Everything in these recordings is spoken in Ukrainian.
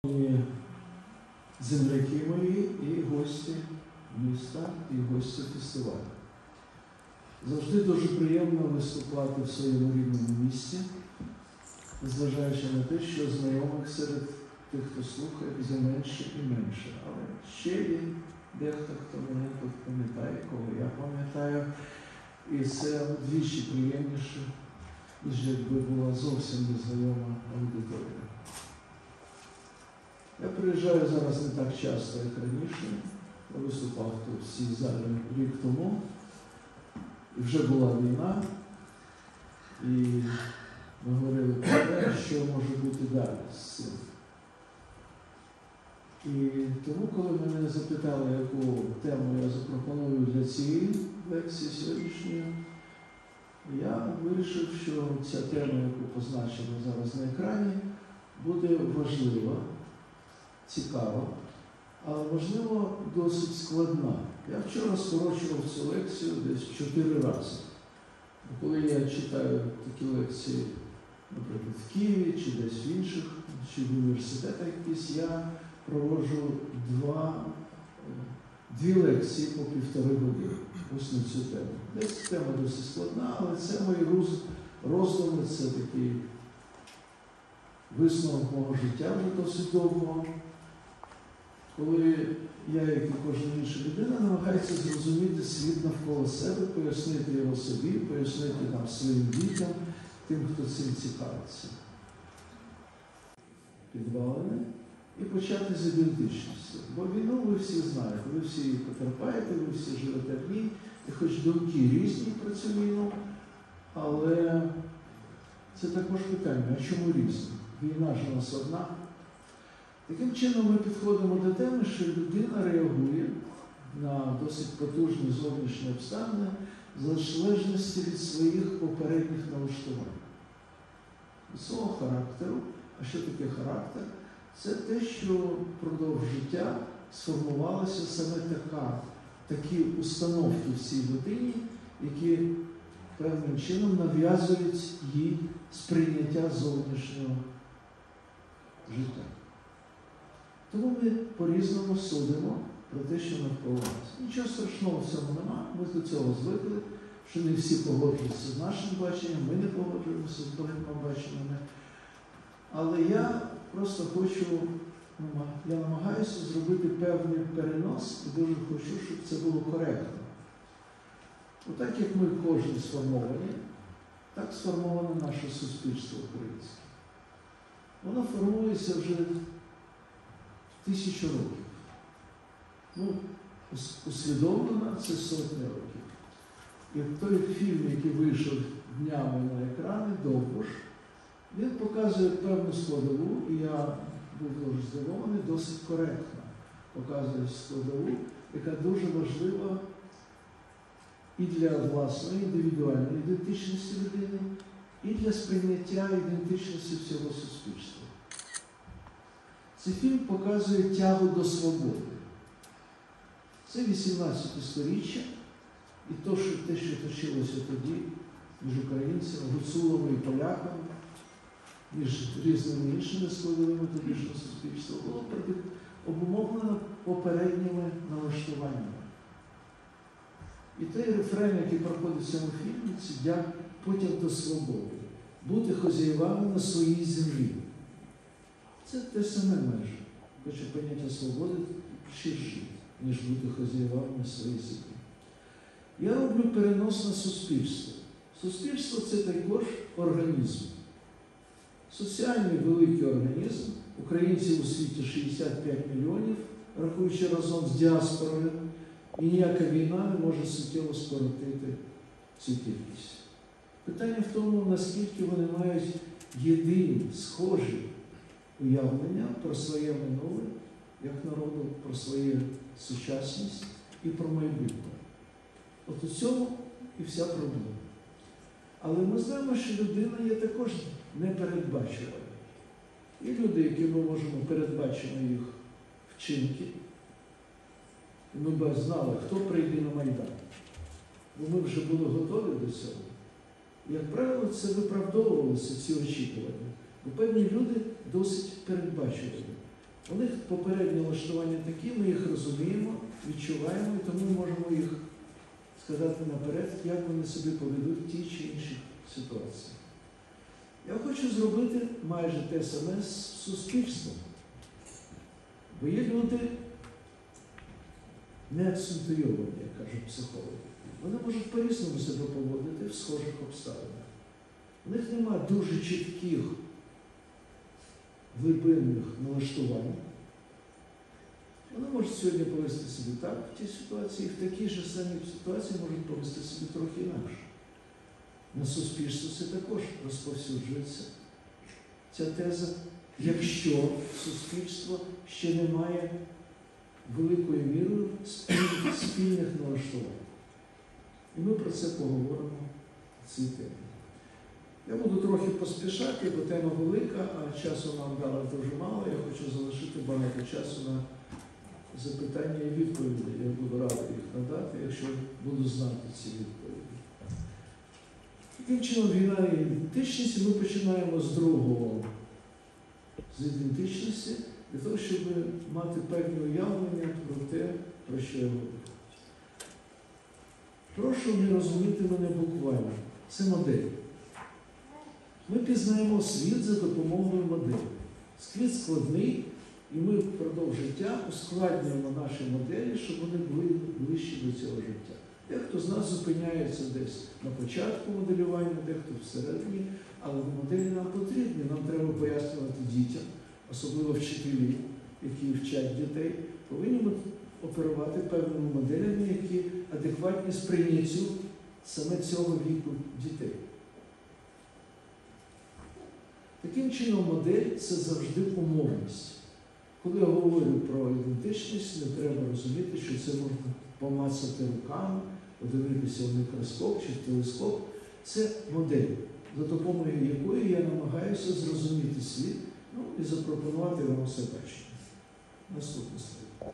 Шановні земляки мої і гості міста, і гості фестивалю. Завжди дуже приємно виступати в своєму рідному місті, незважаючи на те, що знайомих серед тих, хто слухає, все менше і менше. Але ще є дехто, хто мене тут пам'ятає, кого я пам'ятаю. І це вдвічі приємніше, ніж якби була зовсім незнайома аудиторія. Я приїжджаю зараз не так часто, як раніше. Я виступав тут в цій залі рік тому. І вже була війна. І ми говорили про те, що може бути далі з цим. І тому, коли мене запитали, яку тему я запропоную для цієї лекції сьогоднішньої, я вирішив, що ця тема, яку позначили зараз на екрані, буде важлива, цікава, але, можливо, досить складна. Я вчора скорочував цю лекцію десь 4 рази. Коли я читаю такі лекції, наприклад, в Києві, чи десь в інших, чи в університетах якісь, я проводжу дві лекції по 1,5 години. Ось на цю тему. Десь тема досить складна, але це мої роздуми, це такий висновок мого життя вже досить довго. Коли я, як і кожна інша людина, намагається зрозуміти світ навколо себе, пояснити його собі, пояснити нам своїм дітям, тим, хто цим цікавиться. Підвалини і почати з ідентичності. Бо війну ви всі знаєте, ви всі її потерпаєте, ви всі живете в ній, і хоч думки різні про цю війну, але це також питання, а чому різні? Війна ж у нас одна. Таким чином ми підходимо до теми, що людина реагує на досить потужні зовнішні обставини в залежності від своїх попередніх налаштувань. Від свого характеру. А що таке характер? Це те, що впродовж життя сформувалися саме такі установки в цій людині, які певним чином нав'язують їй сприйняття зовнішнього життя. Тому ми по-різному судимо про те, що навколо нас. Нічого страшного в цьому нема, ми до цього звикли, що не всі погоджуються з нашим баченням, ми не погоджуємося з багатьма баченнями. Але я просто я намагаюся зробити певний перенос і дуже хочу, щоб це було коректно. Отак, як ми кожен сформовані, так сформоване наше суспільство українське. Воно формується вже 1000 років. Усвідомлено це сотні років. І той фільм, який вийшов днями на екрани, «Довбуш», він показує певну складову, і я був дуже здивований, досить коректно показує складову, яка дуже важлива і для власної індивідуальної ідентичності людини, і для сприйняття ідентичності всього суспільства. Цей фільм показує тягу до свободи. Це 18 сторіччя, і те, що точилося тоді між українцями, гуцулами і поляками, між різними іншими складовими тодішнього суспільства, було обумовлено попередніми налаштуваннями. І той рефрен, який проходить в цьому фільмі, це потяг до свободи. Бути хазяєвами на своїй землі. Це те саме майже. Хоча поняття свободи ширше, ніж бути хазяєвами на своїй землі. Я роблю перенос на суспільство. Суспільство – це також організм. Соціальний великий організм. Українців у світі 65 мільйонів, рахуючи разом з діаспорою, і ніяка війна не може суттєво скоротити цю кількість. Питання в тому, наскільки вони мають єдині, схожі уявлення про своє минуле, як народу, про свою сучасність і про майбутнє. От у цьому і вся проблема. Але ми знаємо, що людина є також непередбачувана. Є люди, які ми можемо передбачити їх вчинки. І ми б знали, хто прийде на Майдан. Бо ми вже були готові до цього. І, як правило, це виправдовувалося, ці очікування. Бо певні люди досить передбачувані. У них попереднє налаштування такі, ми їх розуміємо, відчуваємо, і тому можемо їх сказати наперед, як вони собі поведуть в тій чи іншій ситуації. Я хочу зробити майже те саме з суспільством. Бо є люди не акцентуйовані, як кажуть психологи. Вони можуть по-різному себе поводити в схожих обставинах. У них немає дуже чітких глибинних налаштувань. Вони можуть сьогодні повести себе так в тій ситуації, і в такій же самій ситуації можуть повести себе трохи інакше. На суспільство це також розповсюджується. Ця теза, якщо суспільство ще не має великою мірою спільних налаштувань. І ми про це поговоримо в цій темі. Я буду трохи поспішати, бо тема велика, а часу нам дали дуже мало. Я хочу залишити багато часу на запитання і відповіді. Я буду радий їх надати, якщо буду знати ці відповіді. Таким чином, війна і ідентичність, і ми починаємо з другого, з ідентичності, для того, щоб мати певні уявлення про те, про що я говорю. Прошу не розуміти мене буквально. Це модель. Ми пізнаємо світ за допомогою моделі. Світ складний, і ми впродовж життя ускладнюємо наші моделі, щоб вони були ближчі до цього життя. Дехто з нас зупиняється десь на початку моделювання, дехто всередині, але моделі нам потрібні. Нам треба пояснювати дітям, особливо вчителі, які вчать дітей, повинні оперувати певними моделями, які адекватні сприйняттю саме цього віку дітей. Таким чином, модель – це завжди умовність. Коли я говорю про ідентичність, не треба розуміти, що це можна помацати руками, подивитися в мікроскоп чи в телескоп. Це модель, за допомогою якої я намагаюся зрозуміти світ, і запропонувати вам все бачення. Наступний слайд.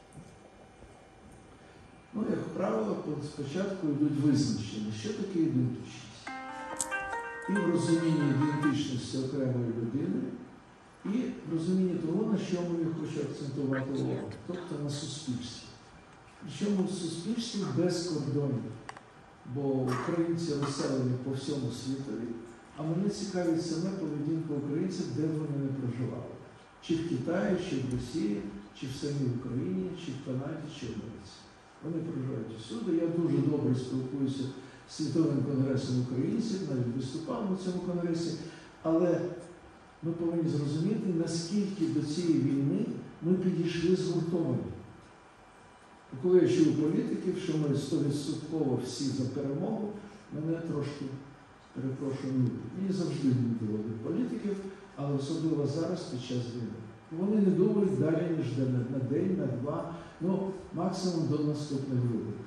Як правило, спочатку йдуть визначення, що таке ідентичність. І в розумінні ідентичності окремої людини, і в розумінні того, на чому я хочу акцентувати увагу, тобто на суспільстві. Причому в суспільстві без кордонів, бо українці розселені по всьому світові, а мене цікавить саме поведінка українців, де б вони не проживали. Чи в Китаї, чи в Росії, чи в самій Україні, чи в Канаді, чи в Америці. Вони проживають усюди. Я дуже добре спілкуюся з Світовим конгресом українців, навіть виступав на цьому конгресі, але ми повинні зрозуміти, наскільки до цієї війни ми підійшли згуртовані. Коли я чую політиків, що ми 100% всі за перемогу, мене трошки, перепрошую, мені завжди не доводить політиків, але особливо зараз під час війни. Вони не думають далі, ніж на день, на два, максимум до наступних виборів.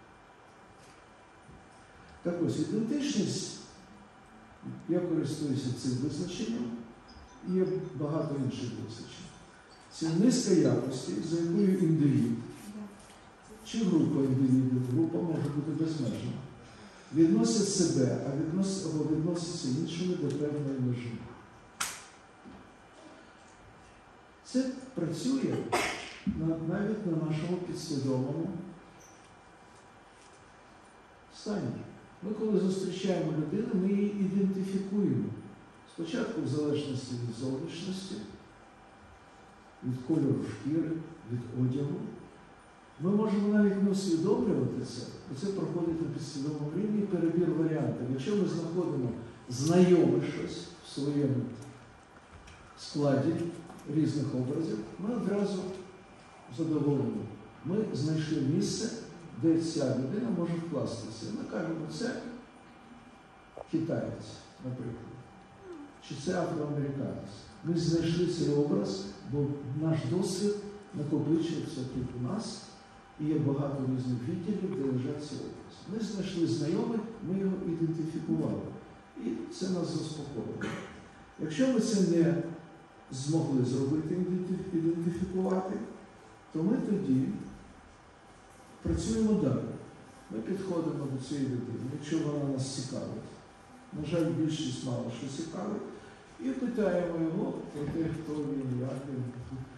Так ось, ідентичність, я користуюся цим визначенням, і є багато інших визначень. Це низка якостей, за якою індивід, чи група індивідів, група може бути безмежна, відносять себе, або відносяться іншими до певної межі. Це працює навіть на нашому підсвідомому стані. Ми, коли зустрічаємо людину, ми її ідентифікуємо. Спочатку в залежності від зовнішності, від кольору шкіри, від одягу. Ми можемо навіть не усвідомлювати це, бо це проходить на підсвідомому рівні перебір варіантів. Якщо ми знаходимо знайоме щось в своєму складі різних образів, ми одразу задоволені. Ми знайшли місце, де ця людина може вкластися. Ми кажемо, це китаєць, наприклад, чи це афроамериканець. Ми знайшли цей образ, бо наш досвід накопичується тут у нас, і є багато різних відділів, де лежать ці образи. Ми знайшли знайомих, ми його ідентифікували. І це нас заспокоїло. Якщо ми це не змогли зробити, ідентифікувати, то ми тоді працюємо далі. Ми підходимо до цієї людини, якщо вона нас цікавить. На жаль, більшість мало що цікавить. І питаємо його про те, хто він, як він,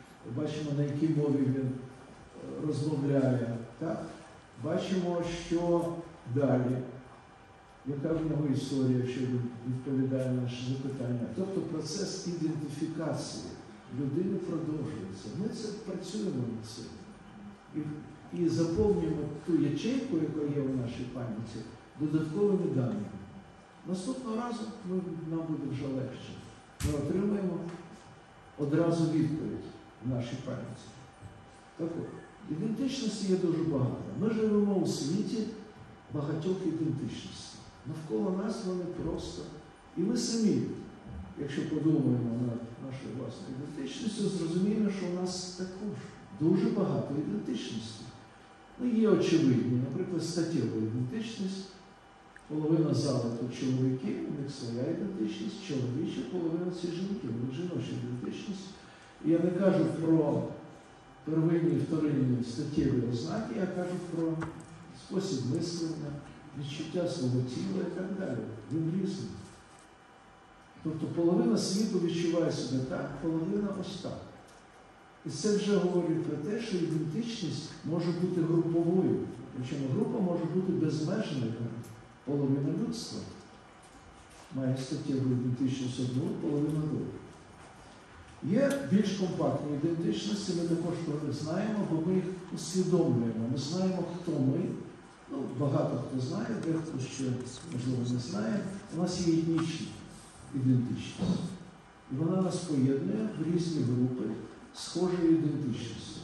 бачимо, на якій мові він розмовляє. Так? Бачимо, що далі, яка в нього історія, якщо він відповідає на наші запитання. Тобто процес ідентифікації людини продовжується. Ми це працюємо над цим. І заповнюємо ту ячейку, яка є в нашій пам'яті, додатковими даними. Наступного разу нам буде вже легше. Ми отримаємо одразу відповідь в нашій пам'яті. Так от, ідентичності є дуже багато. Ми живемо у світі багатьох ідентичностей. Навколо нас вони просто. І ми самі, якщо подумаємо над нашою власною ідентичністю, зрозуміємо, що у нас також дуже багато ідентичностей. Ну, є очевидні, наприклад, статєва ідентичність. Половина зали – тут чоловіки, у них своя ідентичність, чоловіча, половина – це жінки, у них жіноча ідентичність. І я не кажу про первинні і вторинні статтєві ознаки, я кажу про спосіб мислення, відчуття свого тіла і так далі. Він різний. Тобто половина світу відчуває себе так, половина ось так. І це вже говорить про те, що ідентичність може бути груповою. Причому група може бути безмежною. Половина людства має статтєву ідентичність одну, половина другу. Є більш компактні ідентичності, ми також про них знаємо, бо ми їх усвідомлюємо. Ми знаємо, хто ми. Ну, багато хто знає, дехто ще, можливо, не знає. У нас є етнічна ідентичність. І вона нас поєднує в різні групи схожої ідентичності.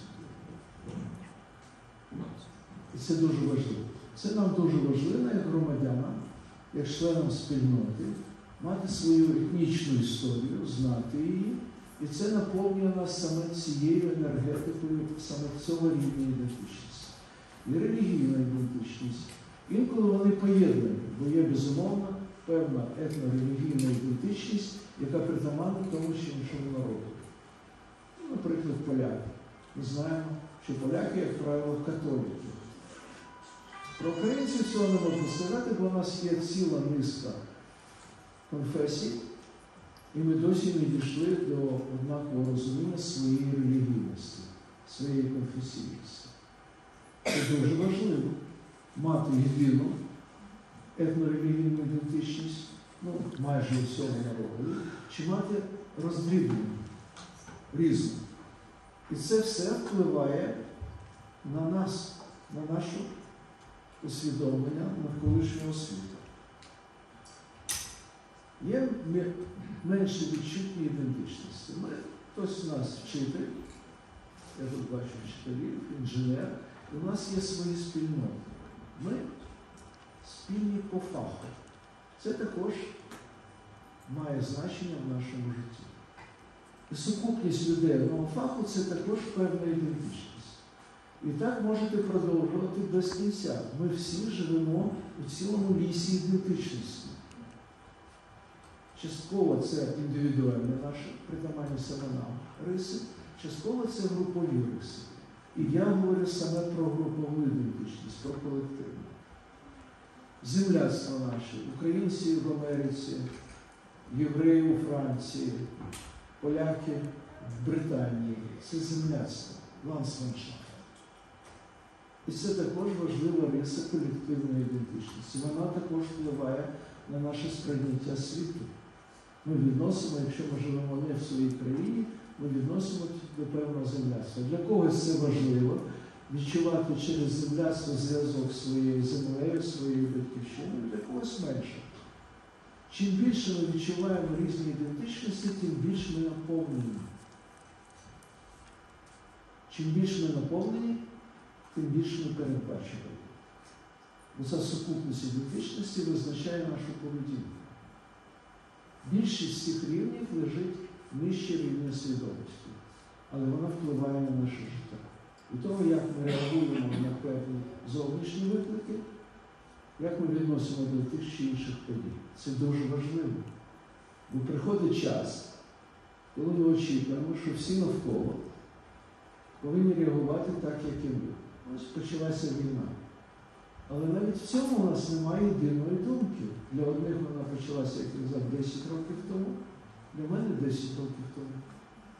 І це дуже важливо. Це нам дуже важливо, як громадянам, як членам спільноти, мати свою етнічну історію, знати її. І це наповнює нас саме цією енергетикою, саме цього рівня ідентичності. І релігійна ідентичність. Інколи вони поєднані, бо є, безумовно, певна етнорелігійна ідентичність, яка притаманна тому чи іншому народу. Наприклад, поляки. Ми знаємо, що поляки, як правило, католики. Про українців цього не можна сказати, бо у нас є ціла низка конфесій, і ми досі не дійшли до однакового розуміння своєї релігійності, своєї конфесійності. Це дуже важливо мати єдину етнорелігійну ідентичність, ну, майже всього народу, чи мати роздрібнену, різну. І це все впливає на нас, на нашу усвідомлення навколишнього світу. Є менше відчутні ідентичності. Хтось з нас вчитель, я тут бачу вчителів, інженер, і у нас є свої спільноти. Ми спільні по фаху. Це також має значення в нашому житті. І сукупність людей одного фаху – це також певна ідентичність. І так можете продовжувати без кінця. Ми всі живемо у цілому лісі ідентичності. Частково це індивідуальні наші, притаманні саме нам риси, частково це групові риси. І я говорю саме про групову ідентичність, про колективну. Земляцтво наше, українці в Америці, євреї у Франції, поляки в Британії – це земляцтво, ландсманшафт. І це також важлива риса колективної ідентичності. Вона також впливає на наше сприйняття світу. Ми відносимо, якщо ми живемо не в своїй країні, ми відносимо до певного земляцтва. Для когось це важливо відчувати через земляцтво зв'язок з своєю землею, своєю батьківщиною, для когось менше. Чим більше ми відчуваємо різні ідентичності, тим більше ми наповнені. Чим більше ми наповнені, тим більше ми передбачуємо. Бо ця сукупність ідентичності визначає нашу поведінку. Більшість цих рівнів лежить нижче рівня свідомості, але вона впливає на наше життя. І того, як ми реагуємо на певні зовнішні виклики, як ми відносимо до тих чи інших подій. Це дуже важливо. Бо приходить час, коли ми очікуємо, що всі навколо повинні реагувати так, як і ми. Ось почалася війна. Але навіть в цьому у нас немає єдиної думки. Для одних вона почалася, як я казав, 10 років тому, для мене 10 років тому.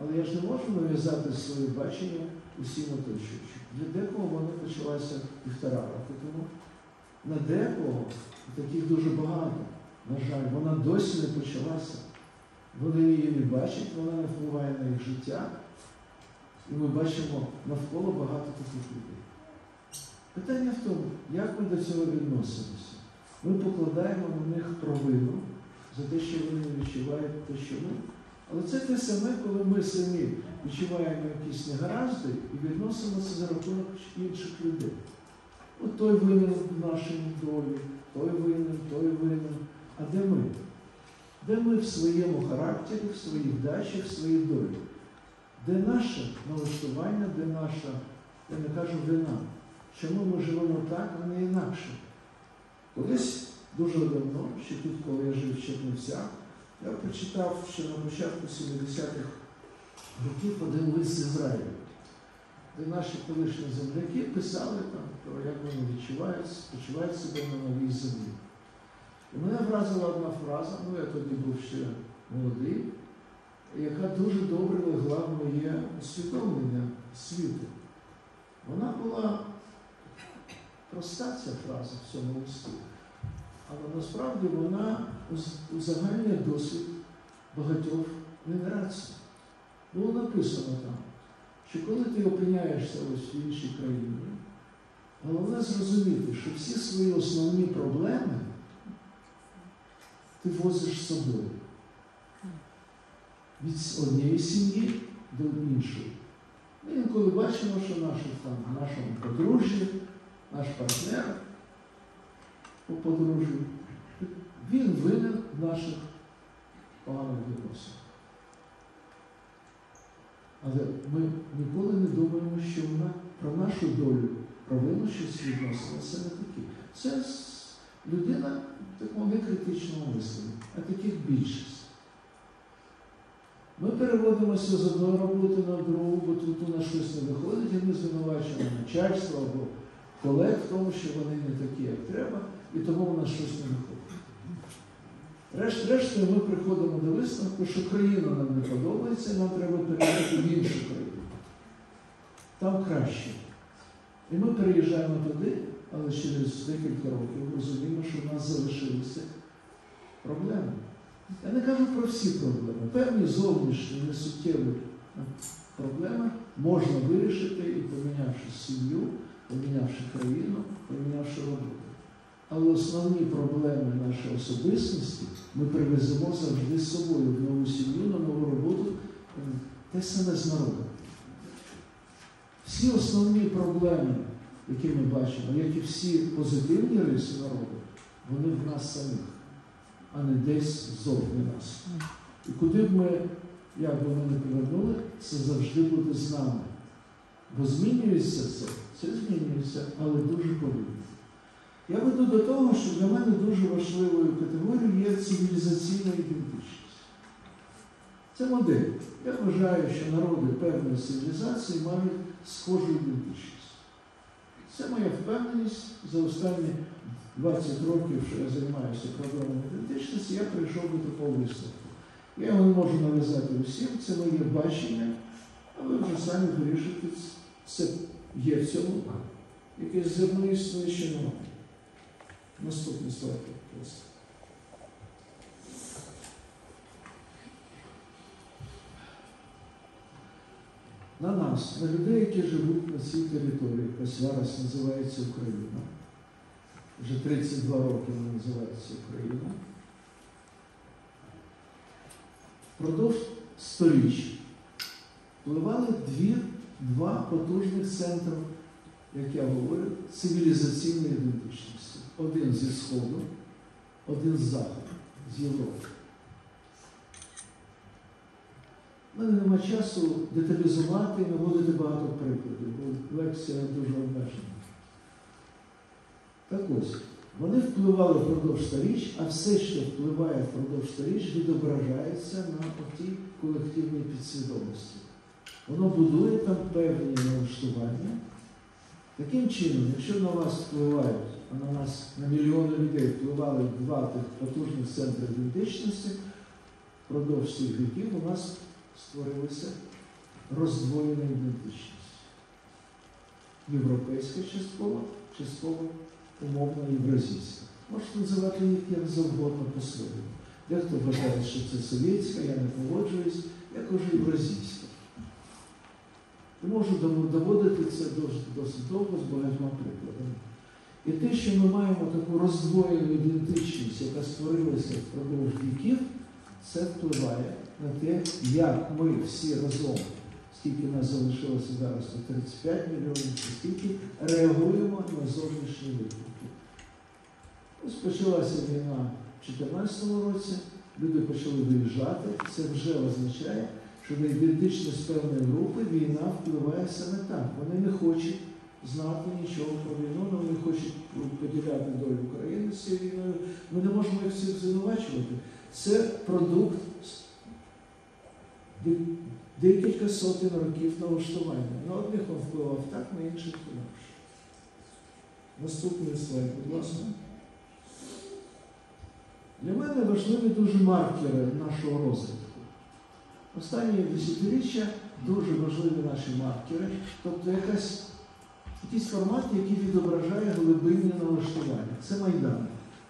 Але я ж не можу нав'язати своє бачення усім оточуючим. Для декого вона почалася 1,5 роки тому. На декого, таких дуже багато, на жаль, вона досі не почалася. Вони її не бачать, вона не впливає на їх життя. І ми бачимо навколо багато таких людей. Питання в тому, як ми до цього відносимося. Ми покладаємо на них провину за те, що вони не відчувають те, що ми. Але це те саме, коли ми самі відчуваємо якісь негаразди і відносимо це за рахунок інших людей. От той винен в нашій долі, той винен. А де ми? Де ми в своєму характері, в своїх дачах, в своїй долі? Де наше налаштування, де наша, я не кажу вина? Чому ми живемо так, а не інакше? Колись, дуже давно, ще тут, коли я жив в Чернівцях, я прочитав ще на початку 70-х років один лист з Ізраїлю, де наші колишні земляки писали там, про як вони почувають себе на новій землі. І мене вразила одна фраза, я тоді був ще молодий, яка дуже добре легла в моє усвідомлення світу. Вона була проста, ця фраза в цьому листі, але насправді вона узагальнює досвід багатьох генерацій. Було написано там, що коли ти опиняєшся ось в іншій країні, головне зрозуміти, що всі свої основні проблеми ти возиш з собою. Від однієї сім'ї до іншої. Ми інколи бачимо, що в нашому подружжі, наш партнер по подружжю, він винен в наших поганих відносинах. Але ми ніколи не думаємо, що про нашу долю, про вину щось відносимо. Це не такі. Це людина в такому некритичному мисленні, а таких більшість. Ми переводимося з одної роботи на другу, бо тут у нас щось не виходить, і ми звинувачуємо начальство або колег в тому, що вони не такі, як треба, і тому у нас щось не виходить. Рештою ми приходимо до висновку, що країна нам не подобається, і нам треба переїхати в іншу країну. Там краще. І ми переїжджаємо туди, але через декілька років розуміємо, що в нас залишилися проблеми. Я не кажу про всі проблеми. Певні зовнішні, несуттєві проблеми можна вирішити і помінявши сім'ю, помінявши країну, помінявши роботу. Але основні проблеми нашої особистості ми привеземо завжди з собою в нову сім'ю, на нову роботу, те саме з народом. Всі основні проблеми, які ми бачимо, як і всі позитивні риси народу, вони в нас самих, а не десь ззовні нас. І куди б ми, як би ми не повернули, це завжди буде з нами. Бо змінюється це змінюється, але дуже повільно. Я веду до того, що для мене дуже важливою категорією є цивілізаційна ідентичність. Це модель. Я вважаю, що народи певної цивілізації мають схожу ідентичність. Це моя впевненість. За останні 20 років, що я займаюся проблемами ідентичності, я прийшов до такого висновку. Я його не можу нав'язати усім, це моє бачення, а ви вже самі вирішите, це є в цьому якесь зерно існує чи немає. Наступний слайд. На нас, на людей, які живуть на цій території, яка зараз називається Україна, вже 32 роки вона називається Україна, впродовж сторіч впливали два потужних центри, як я говорю, цивілізаційної ідентичності. Один зі Сходу, один з Заходу, з Європи. У мене нема часу деталізувати і наводити багато прикладів, бо лекція дуже обмежена. Так ось, вони впливали впродовж сторіч, а все, що впливає впродовж сторіч, відображається на тій колективній підсвідомості. Воно будує там певні налаштування. Таким чином, якщо на вас впливають, а на нас, на мільйони людей впливали два тих потужних центри ідентичності, впродовж цих віків у нас створилися роздвоєна ідентичність. Європейська частково умовно євразійська. Можете називати їх як завгодно по-своєму. Дехто вважає, що це совєтська, я не погоджуюсь, я кажу євразійська. І можу доводити це досить довго з багатьма прикладами. І те, що ми маємо таку роздвоєну ідентичність, яка створилася впродовж віків, це впливає на те, як ми всі разом, скільки нас залишилося зараз, 35 мільйонів, скільки реагуємо на зовнішні виклики. Ось почалася війна в 2014 році, люди почали виїжджати, це вже означає, що на ідентичність певної групи війна впливає саме так. Вони не хочуть знати нічого про війну, але вони хочуть поділяти долю України з цією війною. Ми не можемо їх всіх звинувачувати. Це продукт декілька сотень років налаштування. На одних він впливав так, на інших інакше. Наступний слайд, будь ласка. Для мене важливі дуже маркери нашого розвитку. Останні десятиріччя дуже важливі наші маркери, тобто якийсь формат, який відображає глибинне налаштування. Це Майдан.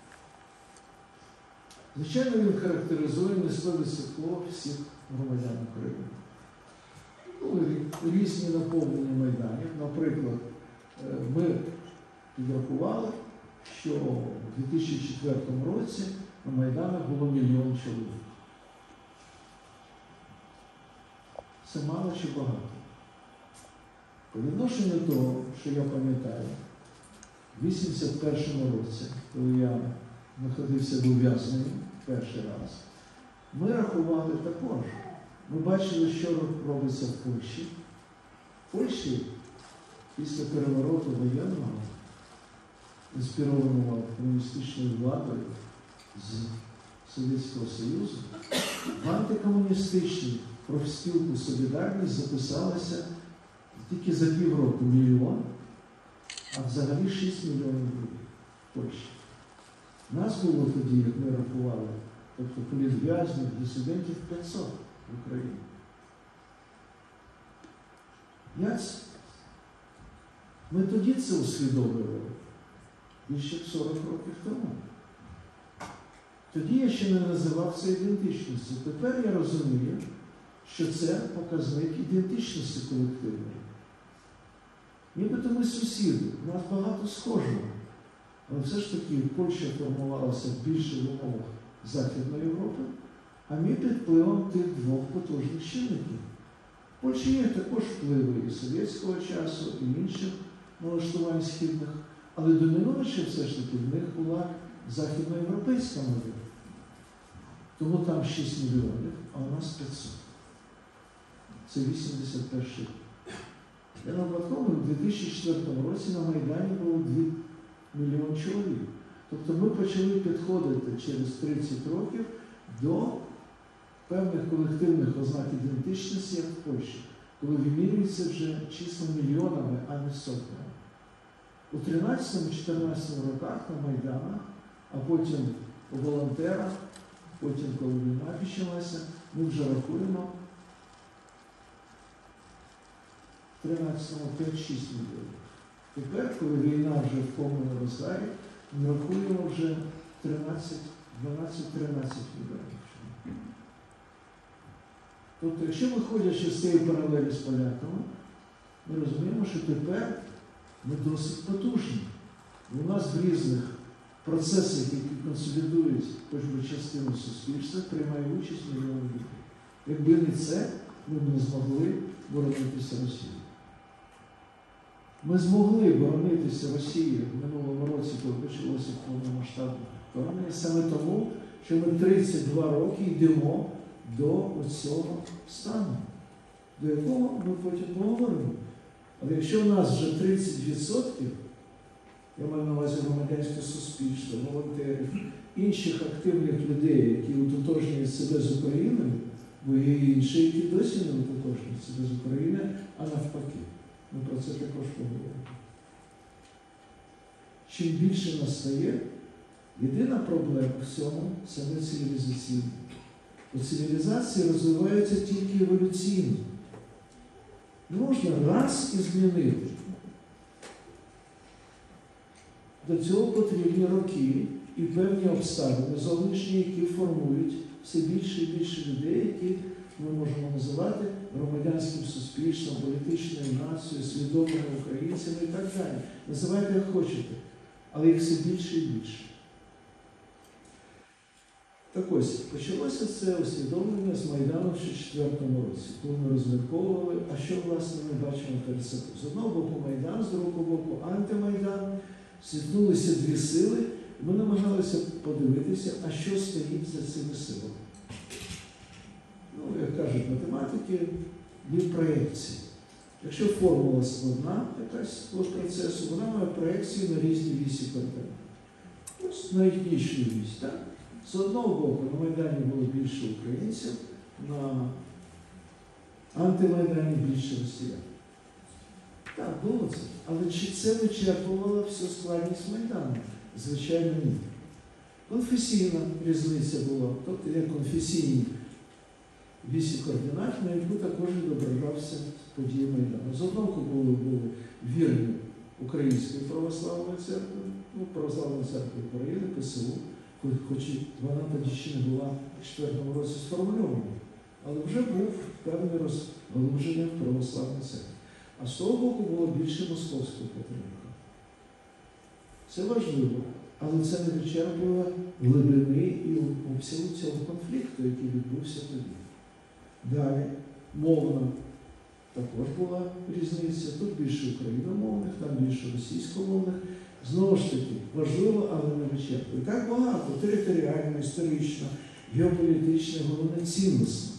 Звичайно, він характеризує не 100% всіх громадян України. Були різні наповнення Майданів. Наприклад, ми підрахували, що у 2004 році на Майданах було 1 мільйон чоловік. Це мало чи багато? По відношенню до того, що я пам'ятаю, в 1981 році, коли я знаходився в ув'язненні перший раз, ми рахували також. Ми бачили, що робиться в Польщі. В Польщі після перевороту воєнного, інспірованого комуністичною владою з Совєтського Союзу, в антикомуністичній профспілку «Солідарність» записалося тільки за півроку 1 мільйон, а взагалі 6 мільйонів людей в Польщі. Нас було тоді, як ми рахували, тобто політв'язнів, дисидентів 500 в Україні. Ми тоді це усвідомлювали більше 40 років тому. Тоді я ще не називав це ідентичністю. Тепер я розумію, що це показник ідентичності колективної. Нібито ми сусіди, у нас багато схожого. Але все ж таки Польща формувалася більше в умовах Західної Європи, а ми під впливом тих двох потужних чинників. В Польщі є також впливи і совєтського часу, і інших налаштувань східних, але домінуючи все ж таки в них була західноєвропейська модель. Тому там 6 мільйонів, а у нас 500. Це 81 рік. Я на випадково в 2004 році на Майдані було 2 мільйони чоловік. Тобто ми почали підходити через 30 років до певних колективних ознак ідентичності, як в Польщі, коли вимірюється вже числа мільйонами, а не сотнями. У 13-14 роках на Майданах, а потім у волонтерах, потім, коли війна почалася, ми вже рахуємо в 13-му 5-6 мільйонів. Тепер, коли війна вже в повному розгарі, ми рахуємо вже 12-13 мільйонів. Тобто, якщо виходячи з цієї паралелі з поляками, ми розуміємо, що тепер ми досить потужні. У нас в різних процесах, які консолідують хоч би частину суспільства, приймає участь мільйони людей. Якби не це, ми б не змогли боронитися Росії. Ми змогли боронитися Росії в минулому році, коли почалося повномасштабне вторгнення, саме тому, що ми 32 роки йдемо до цього стану, до якого ми потім поговоримо. Але якщо у нас вже 30%, я маю на увазі громадянське суспільство, волонтерів, інших активних людей, які утотожнюють себе з Україною, бо є інші, які досі не утотожнюють себе з України, а навпаки. Ми про це також поговоримо. Чим більше нас стає, єдина проблема в цьому – це не цивілізаційна. Бо цивілізації розвиваються тільки еволюційно. Не можна раз і змінити. До цього потрібні роки і певні обставини зовнішні, які формують все більше і більше людей, які ми можемо називати громадянським суспільством, політичною нацією, свідомими українцями і так далі. Називайте, як хочете, але їх все більше і більше. Так ось, почалося це усвідомлення з Майдану в 2004 році, коли ми розмірковували, а що, власне, ми бачимо перед собою. З одного боку Майдан, з другого боку антимайдан, зіткнулися дві сили, і ми намагалися подивитися, а що стоїть за цими силами. Ну, як кажуть математики, є проєкції. Якщо формула складна, якась процесу, вона має проєкції на різні вісі координат. Ось на етнічну вісь, так? З одного боку, на Майдані було більше українців, на антимайдані більше росіян. Так, було це. Але чи це вичерпувало всю складність Майдану? Звичайно, ні. Конфесійна різниця була, тобто є конфесійні вісі координат, на яку також відображався події Майдану. З одного боку були вірні Української православної церкви, Православної церкви України, ПСУ, хоч і вона тоді ще не була в 2004 році сформульована, але вже був певне розгалуження в православній церкві. А з того боку було більше московського патріарха. Це важливо, але це не вичерпує глибини і обсягу цього конфлікту, який відбувся тоді. Далі, мовна також була різниця. Тут більше україномовних, там більше російськомовних. Знову ж таки, важливо, але не вичерпує. Так багато, територіально, історично, геополітично, головне цінностно.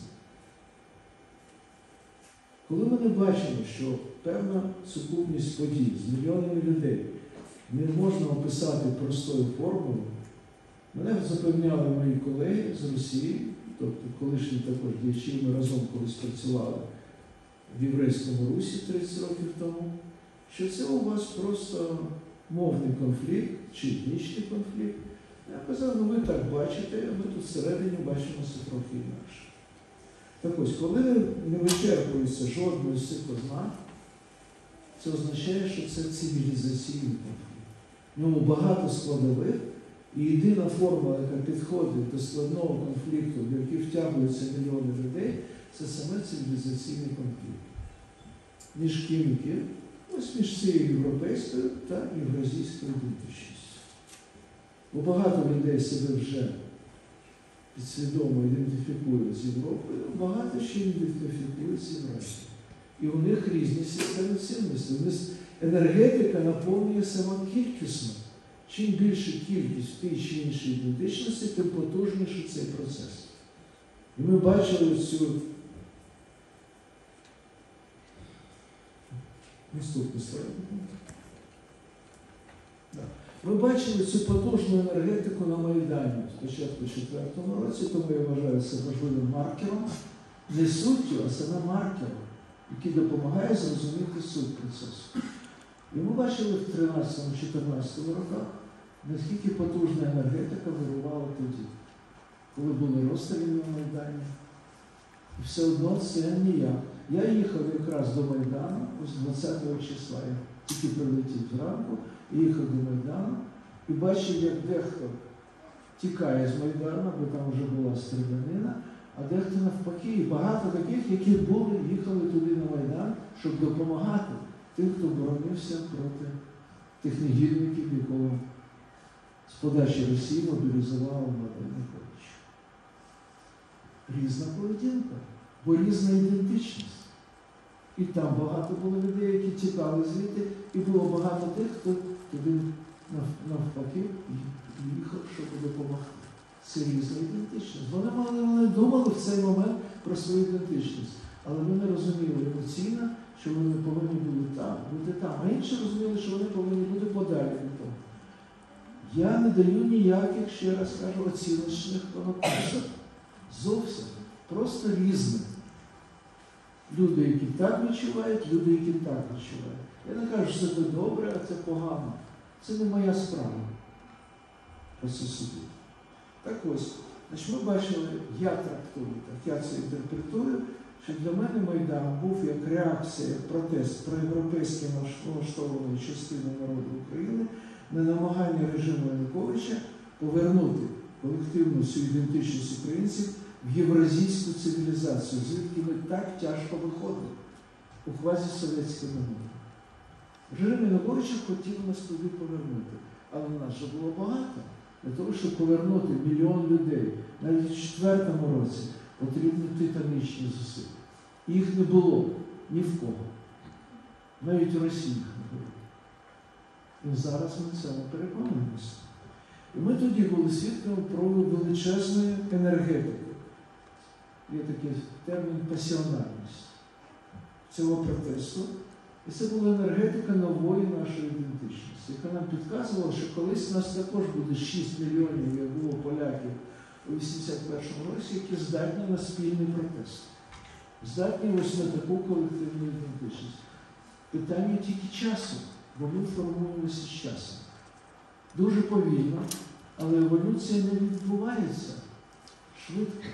Коли ми не бачимо, що певна сукупність подій з мільйонами людей не можна описати простою формулою, мене запевняли мої колеги з Росії, тобто колишні також діячі, ми разом колись працювали в Єврейському Русі 30 років тому, що це у вас просто мовний конфлікт чи етнічний конфлікт. Я казав, ну ви так бачите, а ми тут всередині бачимося трохи інакше. Так ось, коли не вичерпується жодної з цих ознак, це означає, що це цивілізаційний конфлікт. В ньому багато складових, і єдина формула, яка підходить до складного конфлікту, в який втягуються мільйони людей, це саме цивілізаційний конфлікт. Між ким і ким? Ось між цією європейською та євразійською ідентичністю. Бо багато людей себе вже підсвідомо ідентифікують з Європою, багато ще ідентифікують з Євразією. І у них різні системи цінностей. У них енергетика наповнює сама кількісно. Чим більша кількість в тій чи іншій ідентичності, тим потужніший цей процес. І ми бачили цю наступний слайд. Ми бачили цю потужну енергетику на Майдані спочатку в 2004 році, тому я вважаю це важливим маркером. Не суттю, а саме маркером, який допомагає зрозуміти суть процесу. І ми бачили в 2013-2014 роках, наскільки потужна енергетика вирувала тоді, коли були розстріли на Майдані. І все одно це ніяк. Я їхав якраз до Майдану, ось 20-го числа, я тільки прилетів зранку, їхав до Майдану і бачив, як дехто тікає з Майдану, бо там вже була стрілянина, а дехто навпаки, і багато таких, які їхали туди на Майдан, щоб допомагати тим, хто боронився проти тих негідників, якого з подачі Росії мобілізував Владимир Янукович. Різна поведінка, бо різна ідентичність. І там багато було людей, які тікали звідти, і було багато тих, хто туди навпаки їхав, щоб допомогти. Це різна ідентичність. Вони думали в цей момент про свою ідентичність, але вони розуміли емоційно, що вони повинні бути там, а інші розуміли, що вони повинні бути подалі від того. Я не даю ніяких, ще раз кажу, оціночних конотацій. Зовсім. Просто різних. Люди, які так відчувають, люди, які так відчувають. Я не кажу, що це добре, а це погано. Це не моя справа. Про це судити. Так ось, значить, ми бачили, я трактую, так, я це інтерпретую, що для мене Майдан був як реакція, як протест проєвропейськи налаштованої частини народу України на намагання режиму Януковича повернути колективну всю ідентичність українців в євразійську цивілізацію, звідки ми так тяжко виходили у квазісовєтському мові. Режим Януковича хотів нас туди повернути, але нас же було багато. Для того, щоб повернути мільйон людей, навіть у 2004 році потрібні титанічні зусилля. Їх не було ні в кого. Навіть у Росії їх не було. І зараз ми в цьому переконуємося. І ми тоді були свідками прояву величезної енергетики. Є такий термін пасіонарність цього протесту. І це була енергетика нової нашої ідентичності, яка нам підказувала, що колись у нас також буде 6 мільйонів, як було поляків у 81-му році, які здатні на спільний протест. Здатні ось на таку колективну ідентичність. Питання тільки часу, бо ми формуємося з часом. Дуже повільно, але еволюція не відбувається швидко.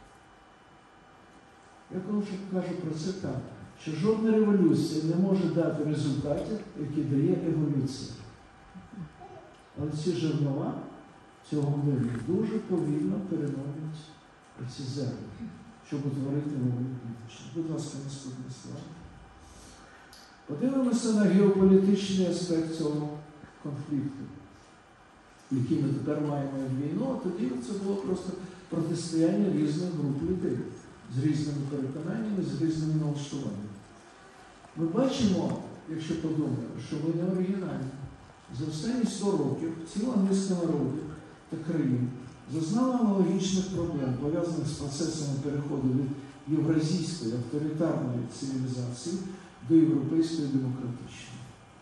Я кажу про це так, що жодна революція не може дати результатів, які дає еволюція. Але ці жернова цього миру дуже повільно переносять ці землі, щоб утворити нову ідентичність. Будь ласка, наступний слайд. Подивимося на геополітичний аспект цього конфлікту, який ми тепер маємо в війну, а тоді це було просто протистояння різних груп людей з різними переконаннями, з різними налаштуваннями. Ми бачимо, якщо подумаємо, що ми не оригінальні. За останні 100 років ціла низка народів та країн зазнала аналогічних проблем, пов'язаних з процесами переходу від євразійської авторитарної цивілізації до європейської демократичної.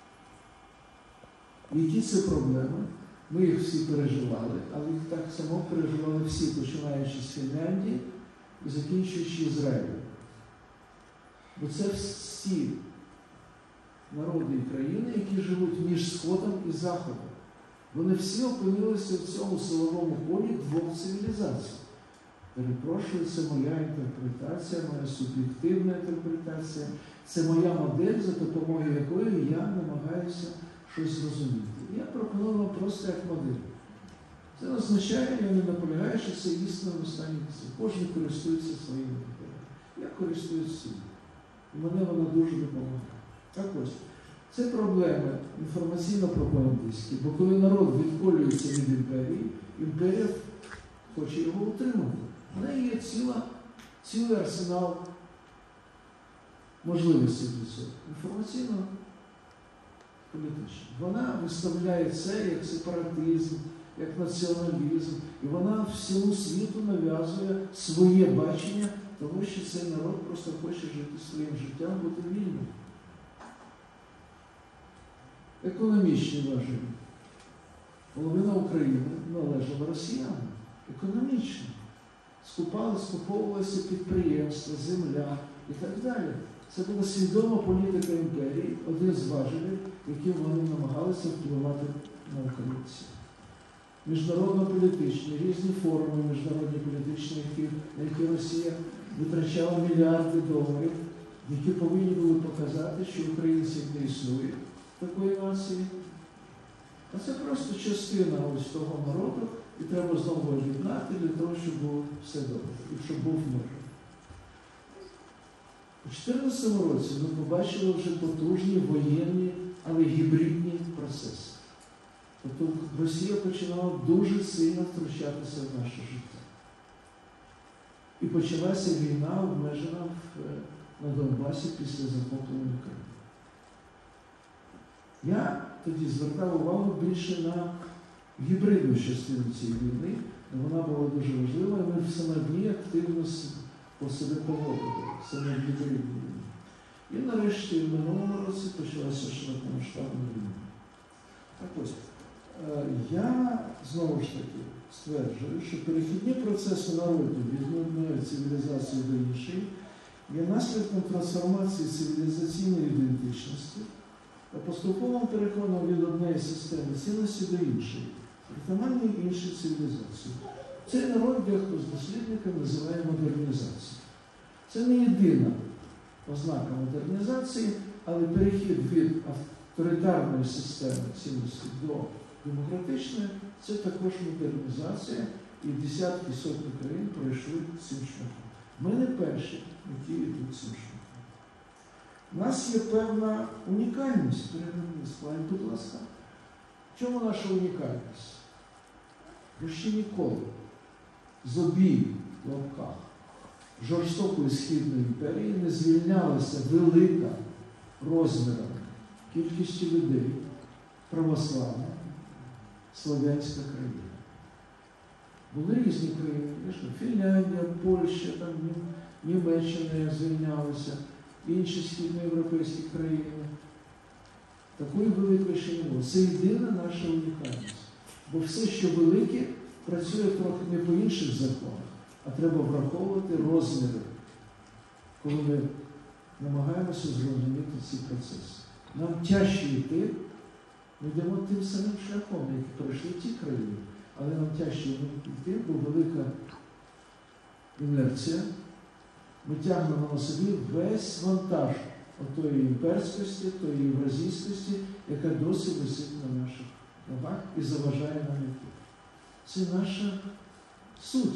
Які це проблеми? Ми їх всі переживали, але їх так само переживали всі, починаючи з Фінляндії і закінчуючи Ізраїлем. Бо це всі народи і країни, які живуть між Сходом і Заходом. Вони всі опинилися в цьому силовому полі двох цивілізацій. Перепрошую, це моя інтерпретація, моя суб'єктивна інтерпретація. Це моя модель, за допомогою якої я намагаюся щось зрозуміти. Я пропоную вам просто як модель. Це не означає, я не наполягаю, що це істина в останній часі. Кожен користується своїми моделями. Я користуюсь цим. І мене вона дуже допомагає. Так ось, це проблеми, інформаційно-пропагандистські, бо коли народ відколюється від імперії, імперія хоче його утримати. В неї є цілий арсенал можливостей для цього. Інформаційно-політичний. Вона виставляє це як сепаратизм, як націоналізм, і вона всьому світу нав'язує своє бачення того, що цей народ просто хоче жити своїм життям, бути вільним. Економічні важелі. Половина України належала росіянам. Економічно. Скуповувалися підприємства, земля і так далі. Це була свідома політика імперії, один з важелів, яким вони намагалися впливати на українців. Міжнародно-політичні, різні форуми міжнародні політичні, на які Росія витрачала мільярди доларів, які повинні були показати, що українців не існує такої нації. А це просто частина ось того народу, і треба знову об'єднати для того, щоб було все добре, і щоб був мир. У 2014 році ми побачили вже потужні воєнні, але гібридні процеси. Тобто Росія починала дуже сильно втручатися в наше життя. І почалася війна, обмежена на Донбасі після захоплення Криму. Я тоді звертав увагу більше на гібридну частину цієї війни, вона була дуже важлива, і ми в самодні активно по себе поводили, саме гібридну війну. І нарешті в минулому році почалася широкомасштабна війна. Так ось, я знову ж таки стверджую, що перехідні процеси народів від одної цивілізації до іншої є наслідком трансформації цивілізаційної ідентичності та поступовим переходом від однієї системи цінності до іншої, притаманної іншій цивілізації. Цей народ дехто з дослідників називає модернізацією. Це не єдина ознака модернізації, але перехід від авторитарної системи цінностей до демократичної – це також модернізація, і десятки, сотні країн пройшли цим шляхом. Ми не перші, які йдуть цим шляхом. У нас є певна унікальність, слайд, будь ласка. В чому наша унікальність? Бо ще ніколи з обій в лапках жорстокої Східної імперії не звільнялася велика розмірами кількістю людей православна слов'янська країна. Були різні країни, Фінляндія, Польща, там, Німеччина звільнялася, інші східноєвропейські країни. Такої великої ще не було. Це єдина наша унікальність. Бо все, що велике, працює трохи не по інших законах, а треба враховувати розміри, коли ми намагаємося зрозуміти ці процеси. Нам тяжче йти, ми йдемо тим самим шляхом, який пройшли ті країни, але нам тяжче йти, бо велика інерція. Ми тягнемо на собі весь вантаж отої імперськості, тої євразійськості, яка досі висить на наших ногах і заважає нам йти. Це наша суть.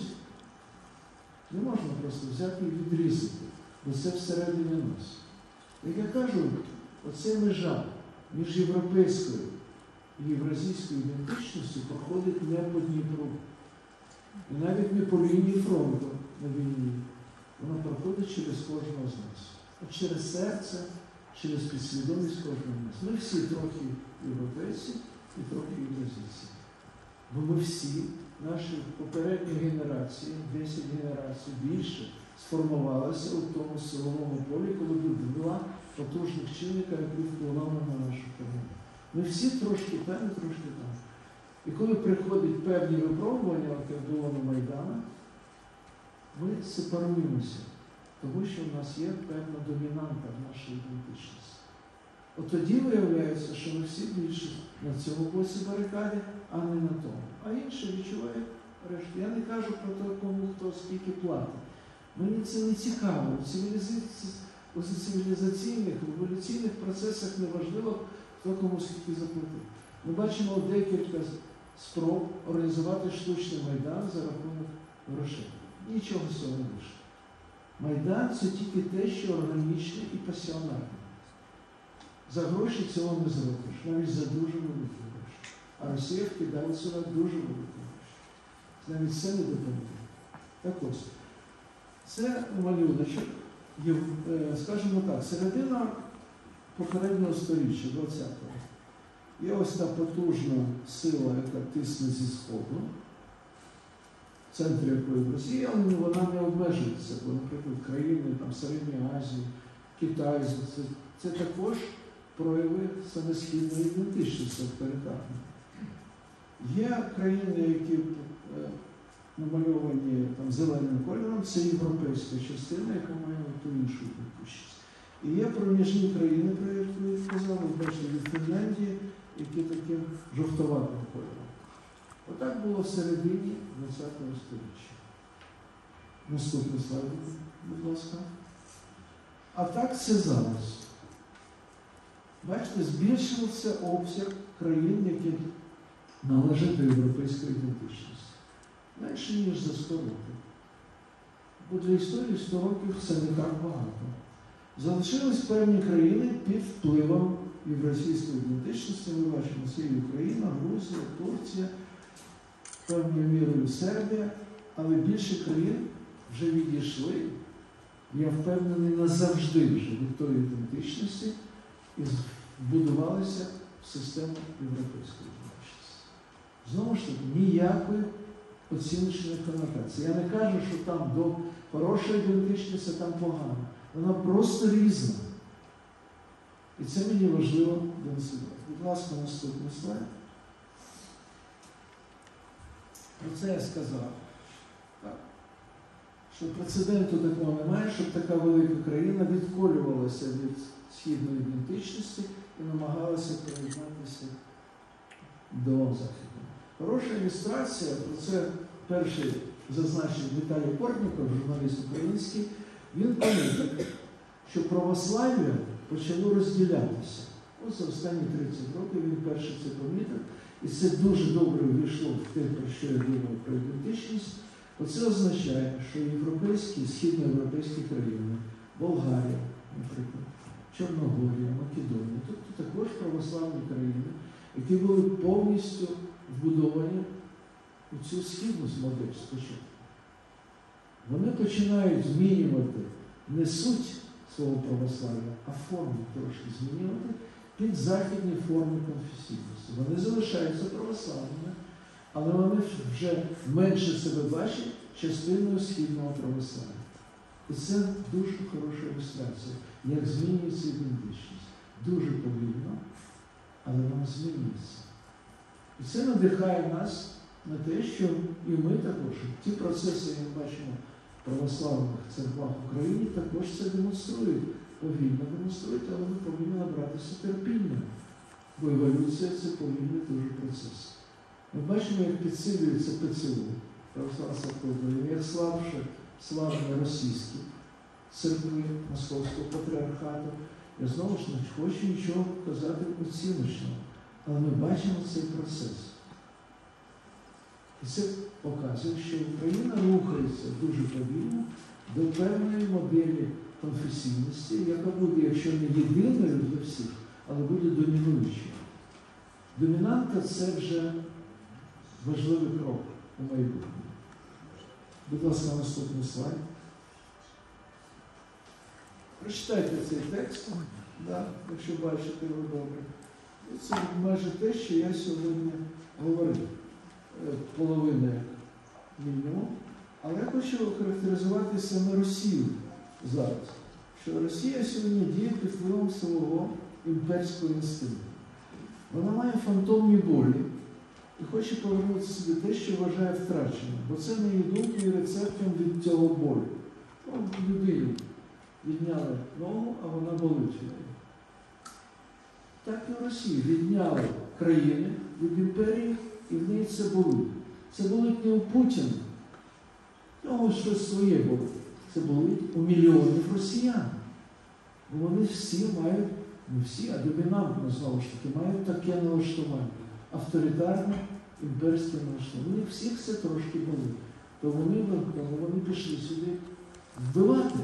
Не можна просто взяти і відрізати, бо це всередині нас. Як я кажу, оця межа між європейською і євразійською ідентичністю проходить не по Дніпру. І навіть не по лінії фронту на війні. Вона проходить через кожного з нас. От через серце, через підсвідомість кожного з нас. Ми всі трохи європейці і трохи євразійці. Бо ми всі, наші попередні генерації, 10 генерацій більше, сформувалися у тому силовому полі, коли були два потужних чинника, які впливали на нашу країну. Ми всі трошки там і трошки там. І коли приходять певні випробування, як було на Майдані, ми сепаруємося, тому що в нас є певна домінанта в нашій ідентичності. От тоді виявляється, що ми всі більше на цьому боці барикаді, а не на тому. А інші відчувають решту. Я не кажу про те, кому хто скільки платить. Мені це не цікаво. У цивілізаційних, в еволюційних процесах не важливо, хто кому скільки заплатив. Ми бачимо декілька спроб організувати штучний Майдан за рахунок грошей. Нічого з цього не вийшло. Майдан – це тільки те, що органічне і пасіонарне. За гроші цього не зробиш, навіть за дуже великі гроші. А Росія вкидає сюди дуже великі гроші. Навіть це не допомогає. Так ось, це малюночок, скажімо так, середина попереднього сторіччя, 20-го. Є ось та потужна сила, яка тисне зі Сходу, в центрі якої в Росії, але вона не обмежується, бо, наприклад, країни там, Середньої Азії, Китай, це також прояви саме східної ідентичності авторитарної. Є країни, які намальовані там, зеленим кольором, це європейська частина, яка має ту іншу ідентичність. І є проміжні країни, про які ви сказали, бачите, від Фінляндії, які таким жовтоватим кольором. Отак було в середині ХХ століття. Наступний слайд, будь ласка. А так це зараз. Бачите, збільшився обсяг країн, які належать до європейської ідентичності. Менше, ніж за 100 років. Бо для історії 100 років це не так багато. Залишились певні країни під впливом євразійської ідентичності. Ми бачимо, це і Україна, Грузія, Турція, певною мірою Сербія, але більше країн вже відійшли, я впевнений, назавжди вже від тої ідентичності і вбудувалися в систему європейської ідентичності. Знову ж таки, ніякої оціночної конотації. Я не кажу, що там до хорошої ідентичності, там погано. Вона просто різна. І це мені важливо доносити. Будь ласка, наступний слайд. Про це я сказав. Так. Що прецеденту такого немає, щоб така велика країна відколювалася від східної ідентичності і намагалася приєднатися до Західної. Хороша ілюстрація, про це перший зазначив Віталій Портніков, журналіст український, Він помітив, що православ'я почало розділятися. Ось за останні 30 років він перший це помітив, і це дуже добре ввійшло в те, про що я думав про ідентичність. Оце означає, що європейські, східноєвропейські країни, Болгарія, наприклад, Чорногорія, Македонія, тобто також православні країни, які були повністю вбудовані у цю східну модель спочатку. Вони починають змінювати не суть свого православ'я, а форму трошки змінювати під західні форми конфесійності. Вони залишаються православними, але вони вже менше себе бачать частиною східного православ'я. І це дуже хороша ілюстрація, як змінюється ідентичність. Дуже повільно, але вона змінюється. І це надихає нас на те, що і ми також, ті процеси, як бачимо, в православних церквах в Україні, також це демонструють. Повільно демонструють, але ми повинні набратися терпіння. Бо еволюція – це повільний дуже процес. Ми бачимо, як підсилюється ПЦУ, православна церква України, як славні російські церкви Московського патріархату. Я знову ж не хочу нічого казати оціночного, але ми бачимо цей процес. І це показує, що Україна рухається дуже повільно до певної моделі конфесійності, яка буде, якщо не єдиною для всіх, але буде домінуючою. Домінанта – це вже важливий крок у майбутньому. Будь ласка, наступний слайд. Прочитайте цей текст, якщо бачите його добре. І це майже те, що я сьогодні говорив. Половина як мінімум. Але я хочу охарактеризувати саме Росію зараз. Що Росія сьогодні діє під впливом свого імперського інстинкту. Вона має фантомні болі і хоче повернути собі те, що вважає втраченим. Бо це, на її думку, є рецептом від цього болю. Людині відняли ногу, а вона болить в неї. Так і в Росії. Відняли країни від імперії, і в неї це болить. Це болить не у Путіна. В нього щось своє болить. Це болить у мільйонів росіян. Бо вони всі мають, не всі, а домінантно, знову ж таки, мають таке налаштування. Авторитарне, імперське налаштування. У них всіх це трошки болить. То вони пішли сюди вбивати.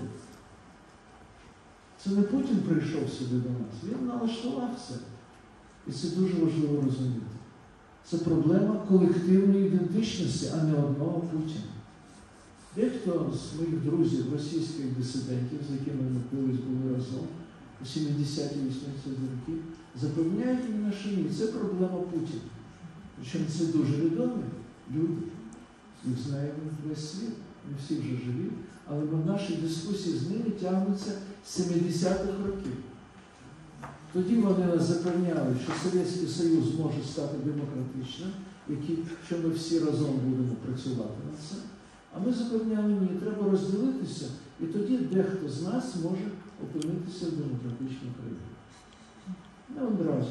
Це не Путін прийшов сюди до нас. Він налаштував це. І це дуже важливо розуміти. Це проблема колективної ідентичності, а не одного Путіна. Дехто з моїх друзів, російських дисидентів, з якими ми колись були разом, у 70-ті, 80-ті роки, запевняють мені, що ні, це проблема Путіна. Причому це дуже відомі люди. Їх знає весь світ, не всі вже живі, але наші дискусії з ними тягнуться з 70-х років. Тоді вони нас запевняли, що Совєтський Союз може стати демократичним, що ми всі разом будемо працювати над це. А ми запевняли, ні, треба розділитися, і тоді дехто з нас може опинитися в демократичній країні. Не одразу.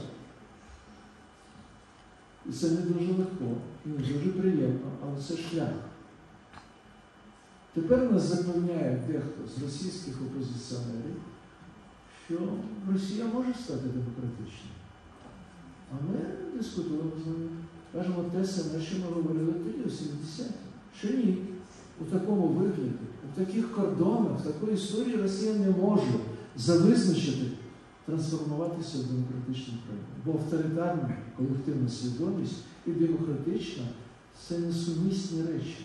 І це не дуже легко, не дуже приємно, але це шлях. Тепер нас запевняє дехто з російських опозиціонерів, що Росія може стати демократичною. А ми дискутуємо з ними. Кажемо те саме, що ми говорили тоді, у 70-ті. Що ні. У такому вигляді, у таких кордонах, в такій історії Росія не може завизначити трансформуватися в демократичну країну. Бо авторитарна колективна свідомість і демократична – це несумісні речі.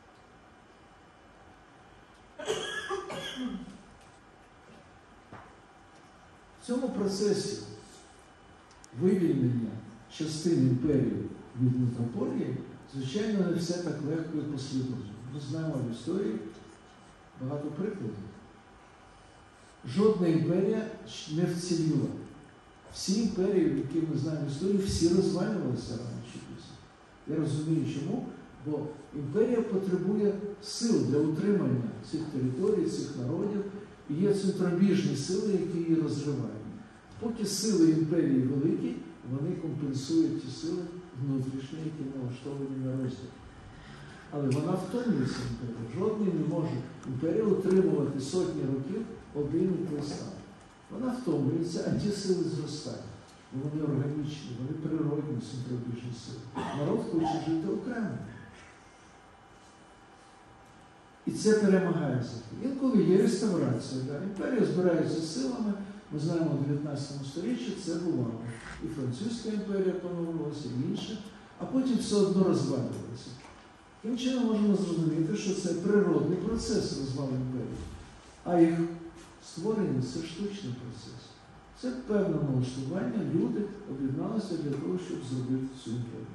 В цьому процесі вивільнення частин імперії від метрополії, звичайно, не все так легко і послідовно. Ми знаємо в історії багато прикладів. Жодна імперія не вціліла. Всі імперії, які ми знаємо в історії, всі розвалювалися рано чи пізно. Я розумію, чому? Бо імперія потребує сил для утримання цих територій, цих народів, і є центробіжні сили, які її розривають. Поки сили імперії великі, вони компенсують ті сили внутрішні, які налаштовані на розділ. Але вона втомлюється імперія. Жодний не може імперія утримувати сотні років один і той самий. Вона втомлюється, а ті сили зростають. Вони органічні, вони природні, центробіжні сили. Народ хоче жити окремо. І це перемагає Захід. Інколи є реставрація. Да? Імперія збирається силами. Ми знаємо, у 19 столітті це бувало. І Французька імперія поновлювалася, і інше, а потім все одно розвалювалося. Таким чином можемо зрозуміти, що це природний процес розвалу імперії. А їх створення – це штучний процес. Це певне налаштування, люди об'єдналися для того, щоб зробити цю імперію.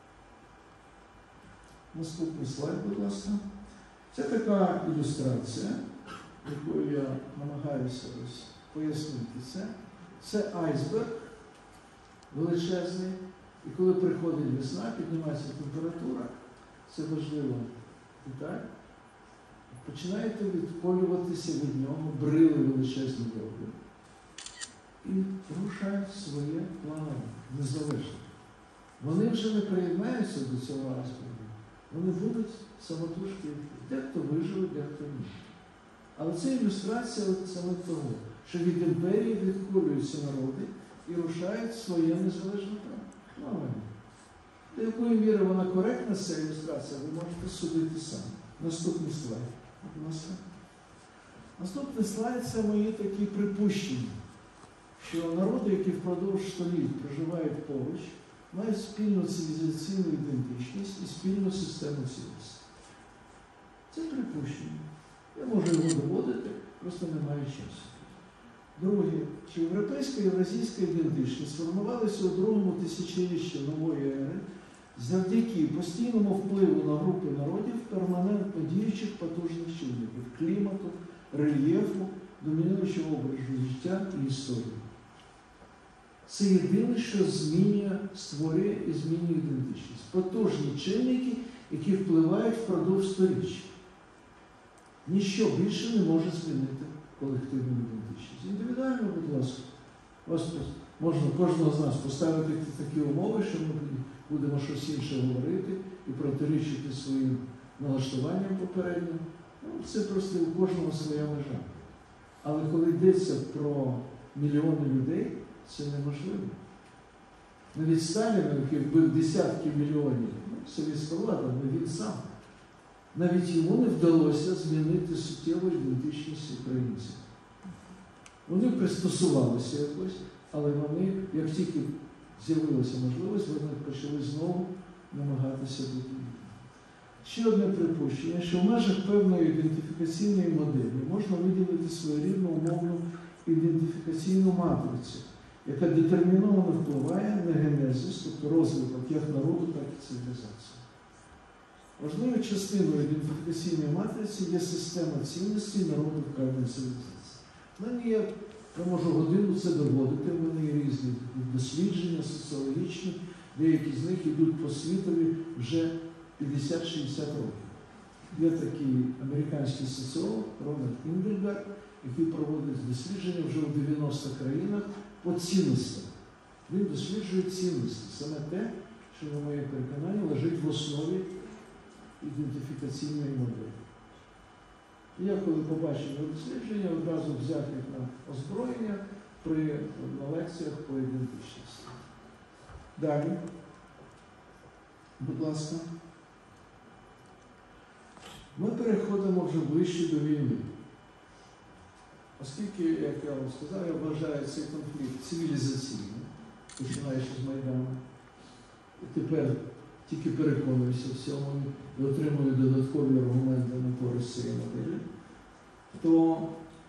Наступний слайд, будь ласка. Це така ілюстрація, якою я намагаюся пояснити це. Це айсберг величезний, і коли приходить весна, піднімається температура, це важлива деталь, починаєте відколюватися від нього брили величезні довгі. І рушають своє планове, незалежно. Вони вже не приєднаються до цього айсбергу. Вони будуть самотужки, дехто виживе, дехто ні. Але це ілюстрація саме того, що від імперії відколюються народи і рушають своє незалежне плавання. До якої міри вона коректна, ця ілюстрація, ви можете судити самі. Наступний слайд. Наступний слайд – це мої такі припущення, що народи, які впродовж століть проживають поруч, мають спільну цивілізаційну ідентичність і спільну систему цінностей. Це припущення. Я можу його доводити, просто немає часу. Друге, що європейська і євразійська ідентичність сформувалася у другому тисячолітті нової ери завдяки постійному впливу на групи народів перманентно діючих потужних чинників – клімату, рельєфу, домінуючого образу життя і історії. Це єдине, що створює і змінює ідентичність. Потужні чинники, які впливають впродовж сторіччя. Ніщо більше не може змінити колективну ідентичність. Індивідуально, будь ласка, можна кожного з нас поставити такі умови, що ми будемо щось інше говорити і протирічити своїм налаштуванням попереднім. Це просто у кожного своя межа. Але коли йдеться про мільйони людей, це неможливо. Навіть Сталін, який вбив десятки мільйонів, совєтська влада, але він сам. Навіть йому не вдалося змінити суттєву ідентичність українців. Вони пристосувалися якось, але вони, як тільки з'явилася можливість, вони почали знову намагатися бути. Ще одне припущення, що в межах певної ідентифікаційної моделі можна виділити своєрідну умовну ідентифікаційну матрицю, яка детерміновано впливає на генезис, тобто розвиток як народу, так і цивілізації. Важливою частиною ідентифікаційної матриці є система цінностей народу певної цивілізації. Я можу годину це доводити, в мене є різні дослідження соціологічні, деякі з них йдуть по світові вже 50-60 років. Є такий американський соціолог Рональд Інгельгард, який проводить дослідження вже у 90 країнах по цінностям. Він досліджує цінності, саме те, що, на моє переконання, лежить в основі ідентифікаційної моделі. І я, коли побачив його дослідження, одразу взяв їх на озброєння на лекціях по ідентичності. Далі, будь ласка. Ми переходимо вже ближче до війни. Оскільки, як я вам сказав, я вважаю цей конфлікт цивілізаційним, починаючи з Майдану. І тепер тільки переконуюся в цьому і отримую додаткові аргументи на користь цієї моделі, то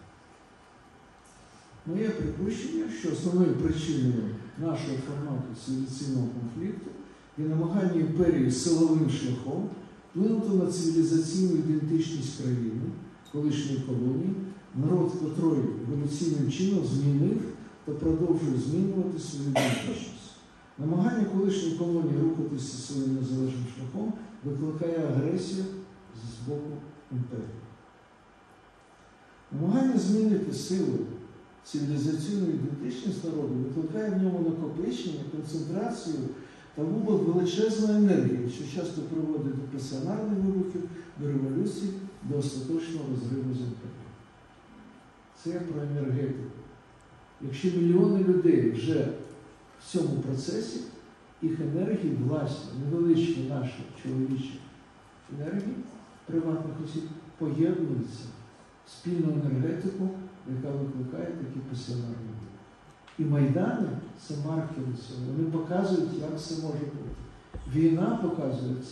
моє припущення, що основною причиною нашого формату цивілізаційного конфлікту є намагання імперії силовим шляхом вплинути на цивілізаційну ідентичність країни, колишньої колонії, народ, котрий еволюційним чином змінив та продовжує змінювати свою ідентичність. Намагання колишньої колонії рухатися своїм незалежним шляхом викликає агресію з боку імперії. Намагання змінити силу цивілізаційну ідентичність народу викликає в ньому накопичення, концентрацію Та вибух величезної енергії, що часто приводить до пасіонарних вибухів, до революцій, до остаточного розриву з імперією. Це про енергетику. Якщо мільйони людей вже в цьому процесі, їх енергії власні, невеличкі наші чоловічі енергії приватних осіб поєднуються в спільну енергетику, яка викликає такі пасіонарні вибухи. І Майдани – це маркери цього. Вони показують, як це може бути. Війна показує це.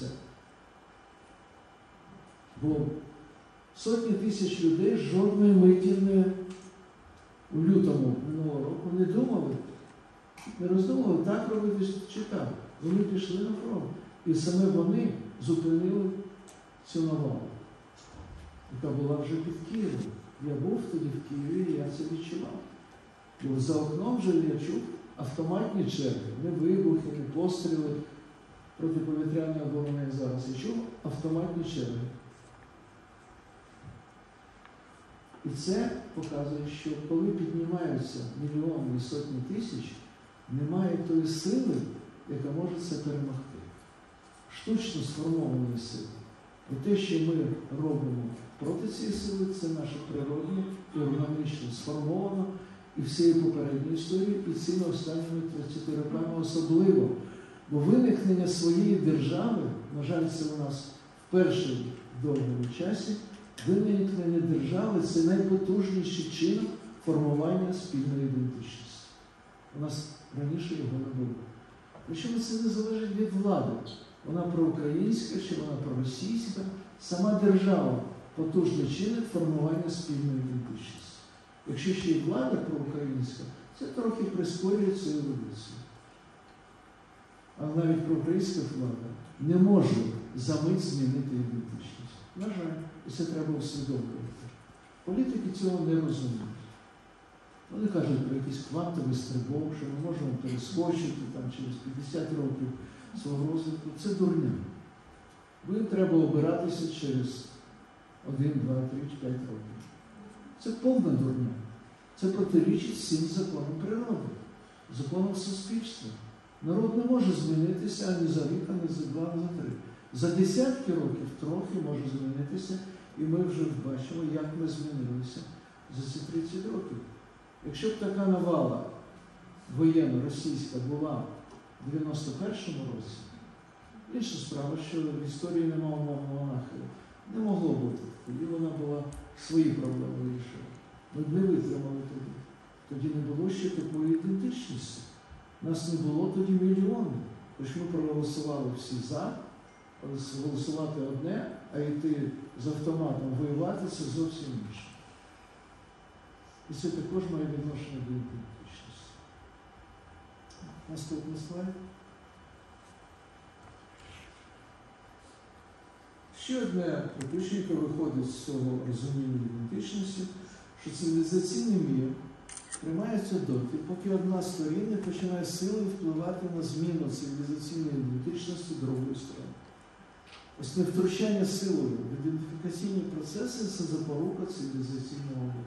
Бо сотні тисяч людей жодної миті у лютому минулого року не думали, не роздумували, так робити чи так. Вони пішли на фронт. І саме вони зупинили цю навалу, яка була вже під Києвом. Я був тоді в Києві, і я це відчував. Бо за окном вже я чув автоматні черги, не вибухи, не постріли протиповітряної оборони, як зараз. Я чув автоматні черги. І це показує, що коли піднімаються мільйони і сотні тисяч, немає тої сили, яка може це перемогти. Штучно сформованої сили. І те, що ми робимо проти цієї сили, це наше природне і органічно сформовано і всієї попередньої історії, і цими останніми 30 роками особливо. Бо виникнення своєї держави, на жаль, це у нас вперше в довгому часі, виникнення держави – це найпотужніший чинник формування спільної ідентичності. У нас раніше його не було. Причому це не залежить від влади. Вона проукраїнська чи вона проросійська. Сама держава – потужний чинник формування спільної ідентичності. Якщо ще й влада проукраїнська, це трохи прискорює цю еволюцію. А навіть проукраїнська влада не може за мить змінити ідентичність. На жаль, і це треба усвідомлювати. Політики цього не розуміють. Вони кажуть про якийсь квантовий стрибок, що ми можемо перескочити там, через 50 років свого розвитку. Це дурня. Їм треба обиратися через 1, 2, 3, 5 років. Це повна дурня. Це протирічить всім законам природи, законам суспільства. Народ не може змінитися ані за рік, ані за 2, ані за 3. За десятки років трохи може змінитися, і ми вже бачимо, як ми змінилися за ці 30 років. Якщо б така навала воєнна російська була в 91-му році, інша справа, що в історії немає умовного нахилу. Не могло бути. Тоді вона була свої проблеми вирішила. Ми б не витримали тоді. Тоді не було ще такої ідентичності. Нас не було тоді мільйонів. Тож ми проголосували всі за, голосувати одне, а йти з автоматом воювати – це зовсім інше. І це також має відношення до ідентичності. Наступний слайд. Ще одне припущення, яке виходить з цього розуміння ідентичності, що цивілізаційний мір тримається доти, поки одна з сторін не починає силою впливати на зміну цивілізаційної ідентичності другої сторони. Ось невтручання силою в ідентифікаційні процеси – це запорука цивілізаційного миру.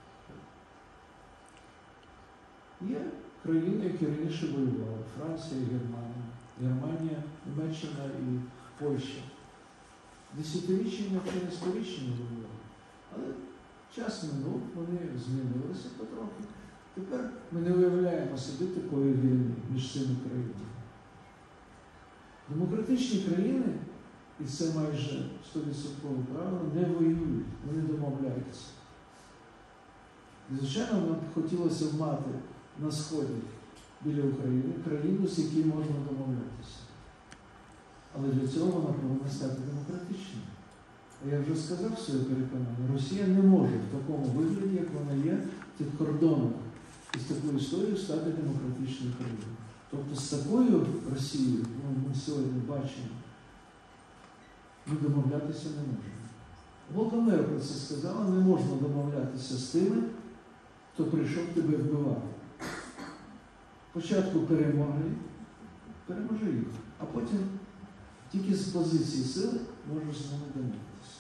Є країни, які раніше воювали – Франція і Германія, Германія, Німеччина і Польща. Десятиріччями чи сторіччями воювали. Але час минув, вони змінилися потрохи. Тепер ми не уявляємо собі такої війни між цими країнами. Демократичні країни, і це майже 100% правило, не воюють, вони домовляються. І, звичайно, нам хотілося б мати на Сході біля України країну, з якою можна домовлятися. Але для цього вона повинна стати демократичною. А я вже сказав своє переконання, Росія не може в такому вигляді, як вона є, в тих кордонах і з такою історією стати демократичною країною. Тобто з такою Росією, ми сьогодні бачимо, ми домовлятися не можемо. Голда Меїр про це сказала, не можна домовлятися з тими, хто прийшов тебе вбивати. Спочатку переможи їх, а потім тільки з позиції сили можеш з ними домовитися.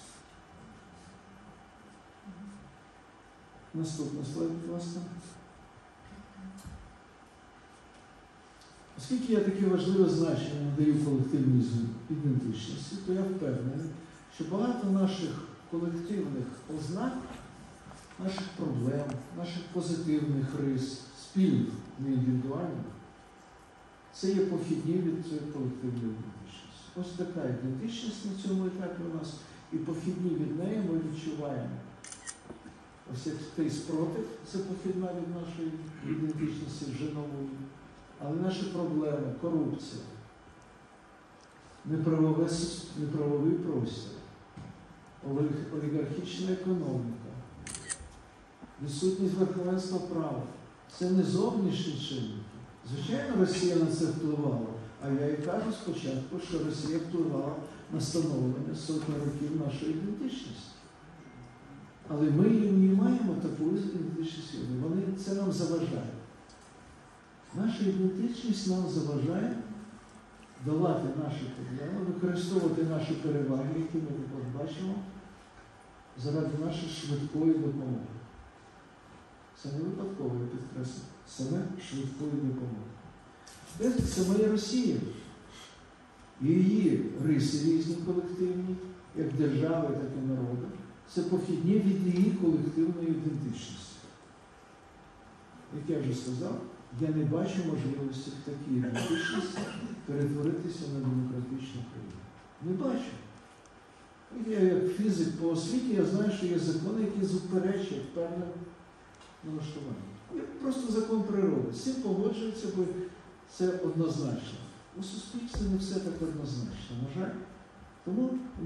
Наступний слайд, будь ласка. Оскільки я таке важливе значення надаю колективізму ідентичності, то я впевнений, що багато наших колективних ознак, наших проблем, наших позитивних рис, спільних, не індивідуальних, це є похідні від цієї колективної ідентичності. Ось така ідентичність на цьому етапі у нас, і похідні від неї ми відчуваємо. Ось як той спротив, це похідна від нашої ідентичності вже нової. Але наші проблеми, корупція, неправовий простір, олігархічна економіка, відсутність верховенства права – це не зовнішні чинники. Звичайно, Росія на це впливала, а я і кажу спочатку, що Росія впливала на становлення сотні років нашої ідентичності. Але ми не маємо таку ідентичність. Це нам заважає. Наша ідентичність нам заважає долати наші проблеми, використовувати наші переваги, які ми також бачимо, заради нашої швидкої допомоги. Це не випадково, я підкреслю, саме швидкої допомоги. Це моя Росія. Її риси різні колективні, як держави, так і народу. Це похідні від її колективної ідентичності. Як я вже сказав, я не бачу можливості в такій ідентичності перетворитися на демократичну країну. Не бачу. Я як фізик по освіті, я знаю, що є закони, які суперечать певним налаштуванням. Є просто закон природи. З цим погоджується, бо це однозначно. У суспільстві не все так однозначно, на жаль. Тому,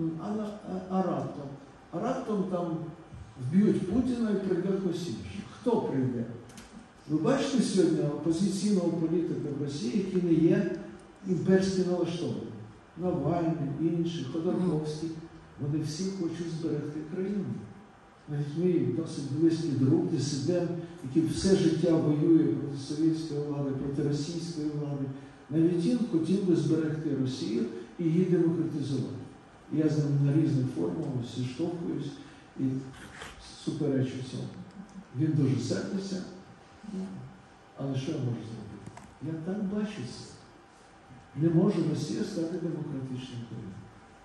а раптом там вб'ють Путіна і прийде хтось інший. Хто прийде? Ви бачите сьогодні опозиційного політика в Росії, які не є імперські налаштовані. Навальний, інші, Ходорковський. Вони всі хочуть зберегти країну. Навіть мій досить близький друг, дисидент, який все життя воює проти совєтської влади, проти російської влади. Навіть він хотів би зберегти Росію і її демократизувати. Я з ним на різних формах зіштовхуюсь і суперечу цьому. Він дуже сердиться. Але що я можу зробити? Я так бачу це. Не може Росія стати демократичною країною.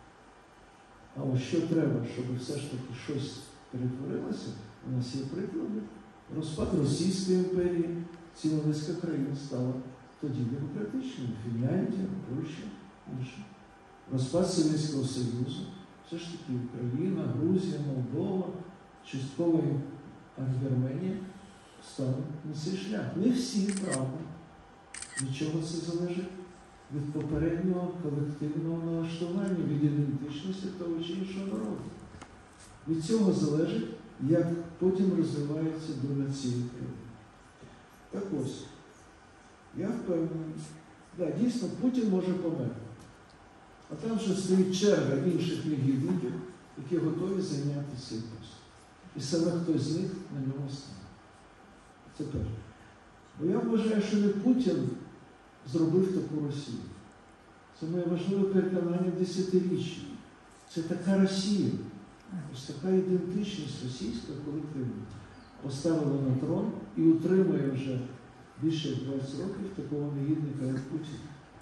А ось що треба, щоб все ж таки щось перетворилося, у нас є приклади. Розпад Російської імперії, ціла низка країн стала тоді демократичною. Фінляндія, Польща, інші. Розпад Совєтського Союзу, все ж таки Україна, Грузія, Молдова, частково Арменія стали на цей шлях. Не всі, правда. Від чого це залежить? Від попереднього колективного налаштування, від ідентичності того чи іншого народу. Від цього залежить, як потім розвивається доля цієї країни. Так ось, я впевнений, дійсно, Путін може померти. А там вже стоїть черга інших негідників, які готові зайняти цей пост. І саме хтось з них на нього стане. Це перше. Бо я вважаю, що не Путін зробив таку Росію. Це моє важливе переконання десятиріччя. Це така Росія, ось така ідентичність російська колективна поставила на трон і утримує вже більше як 20 років такого негідника, як Путін.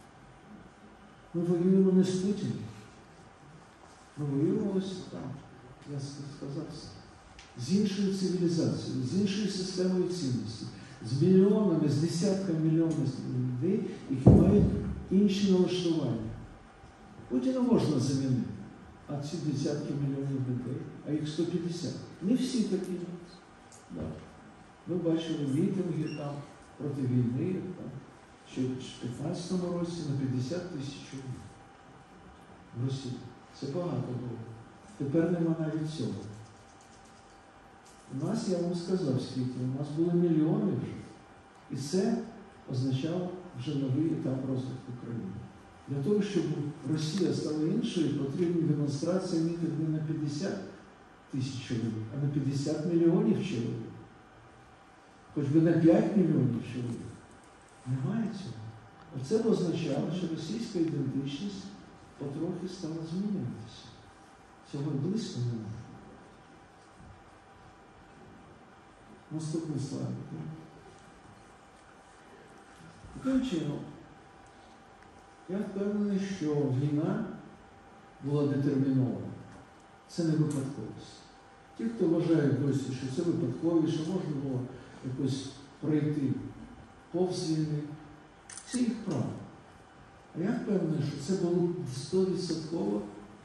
Ми воюємо не з Путіним. Ми воюємо ось там, я сказав, з іншою цивілізацією, з іншою системою цінностей, з мільйонами, з десятками мільйонів людей, які мають інші налаштування. Путіна можна замінити, а ці десятки мільйонів людей, а їх 150. Не всі такі. Да. Ми бачили мітинги там проти війни, там, ще в 2015 році на 50 тисяч чоловік в Росії. Це багато було. Тепер нема навіть цього. У нас, я вам сказав, скільки, у нас були мільйони вже. І це означало вже новий етап розвитку країни. Для того, щоб Росія стала іншою, потрібна демонстрація мітинг не на 50 тисяч чоловік, а на 50 мільйонів чоловік. Хоч би на 5 мільйонів чоловік. Немає цього. Оце б означало, що російська ідентичність потрохи стала змінюватися. Цього близько немає. Наступний слайд. Таким чином, Я впевнений, що війна була детермінована. Це не випадковість. Ті, хто вважають досі, що це випадковість, що можна було якось пройти повз війни, це їх право. А я впевнений, що це було 100%.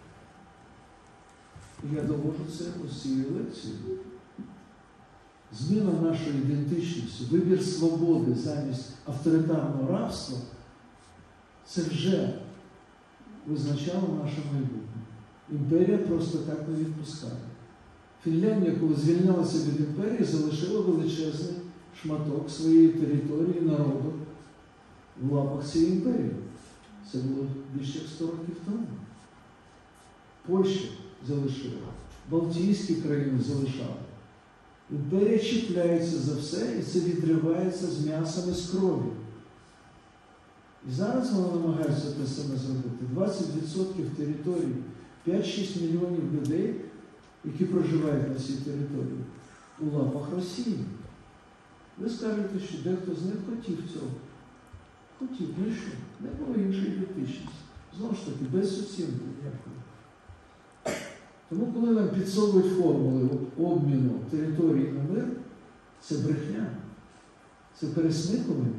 І я довожу це ось цією лекцією. Зміна нашої ідентичності, вибір свободи замість авторитарного рабства – це вже визначало наше майбутнє. Імперія просто так не відпускає. Фінляндія, коли звільнялася від імперії, залишила величезний шматок своєї території, народу в лапах цієї імперії. Це було більше як 100 років тому. Польща залишила, Балтійські країни залишали. Імперія чіпляється за все, і це відривається з м'ясом і з кров'ю. І зараз вона намагається те саме зробити. 20% території, 5-6 мільйонів людей, які проживають на цій території, у лапах Росії. Ви скажете, що дехто з них хотів цього. Хотів, ну і що? Не було іншої ідентичності. Знову ж таки, без оцінки ніякої. Тому, коли нам підсовують формули обміну території на мир, це брехня, це пересмикування.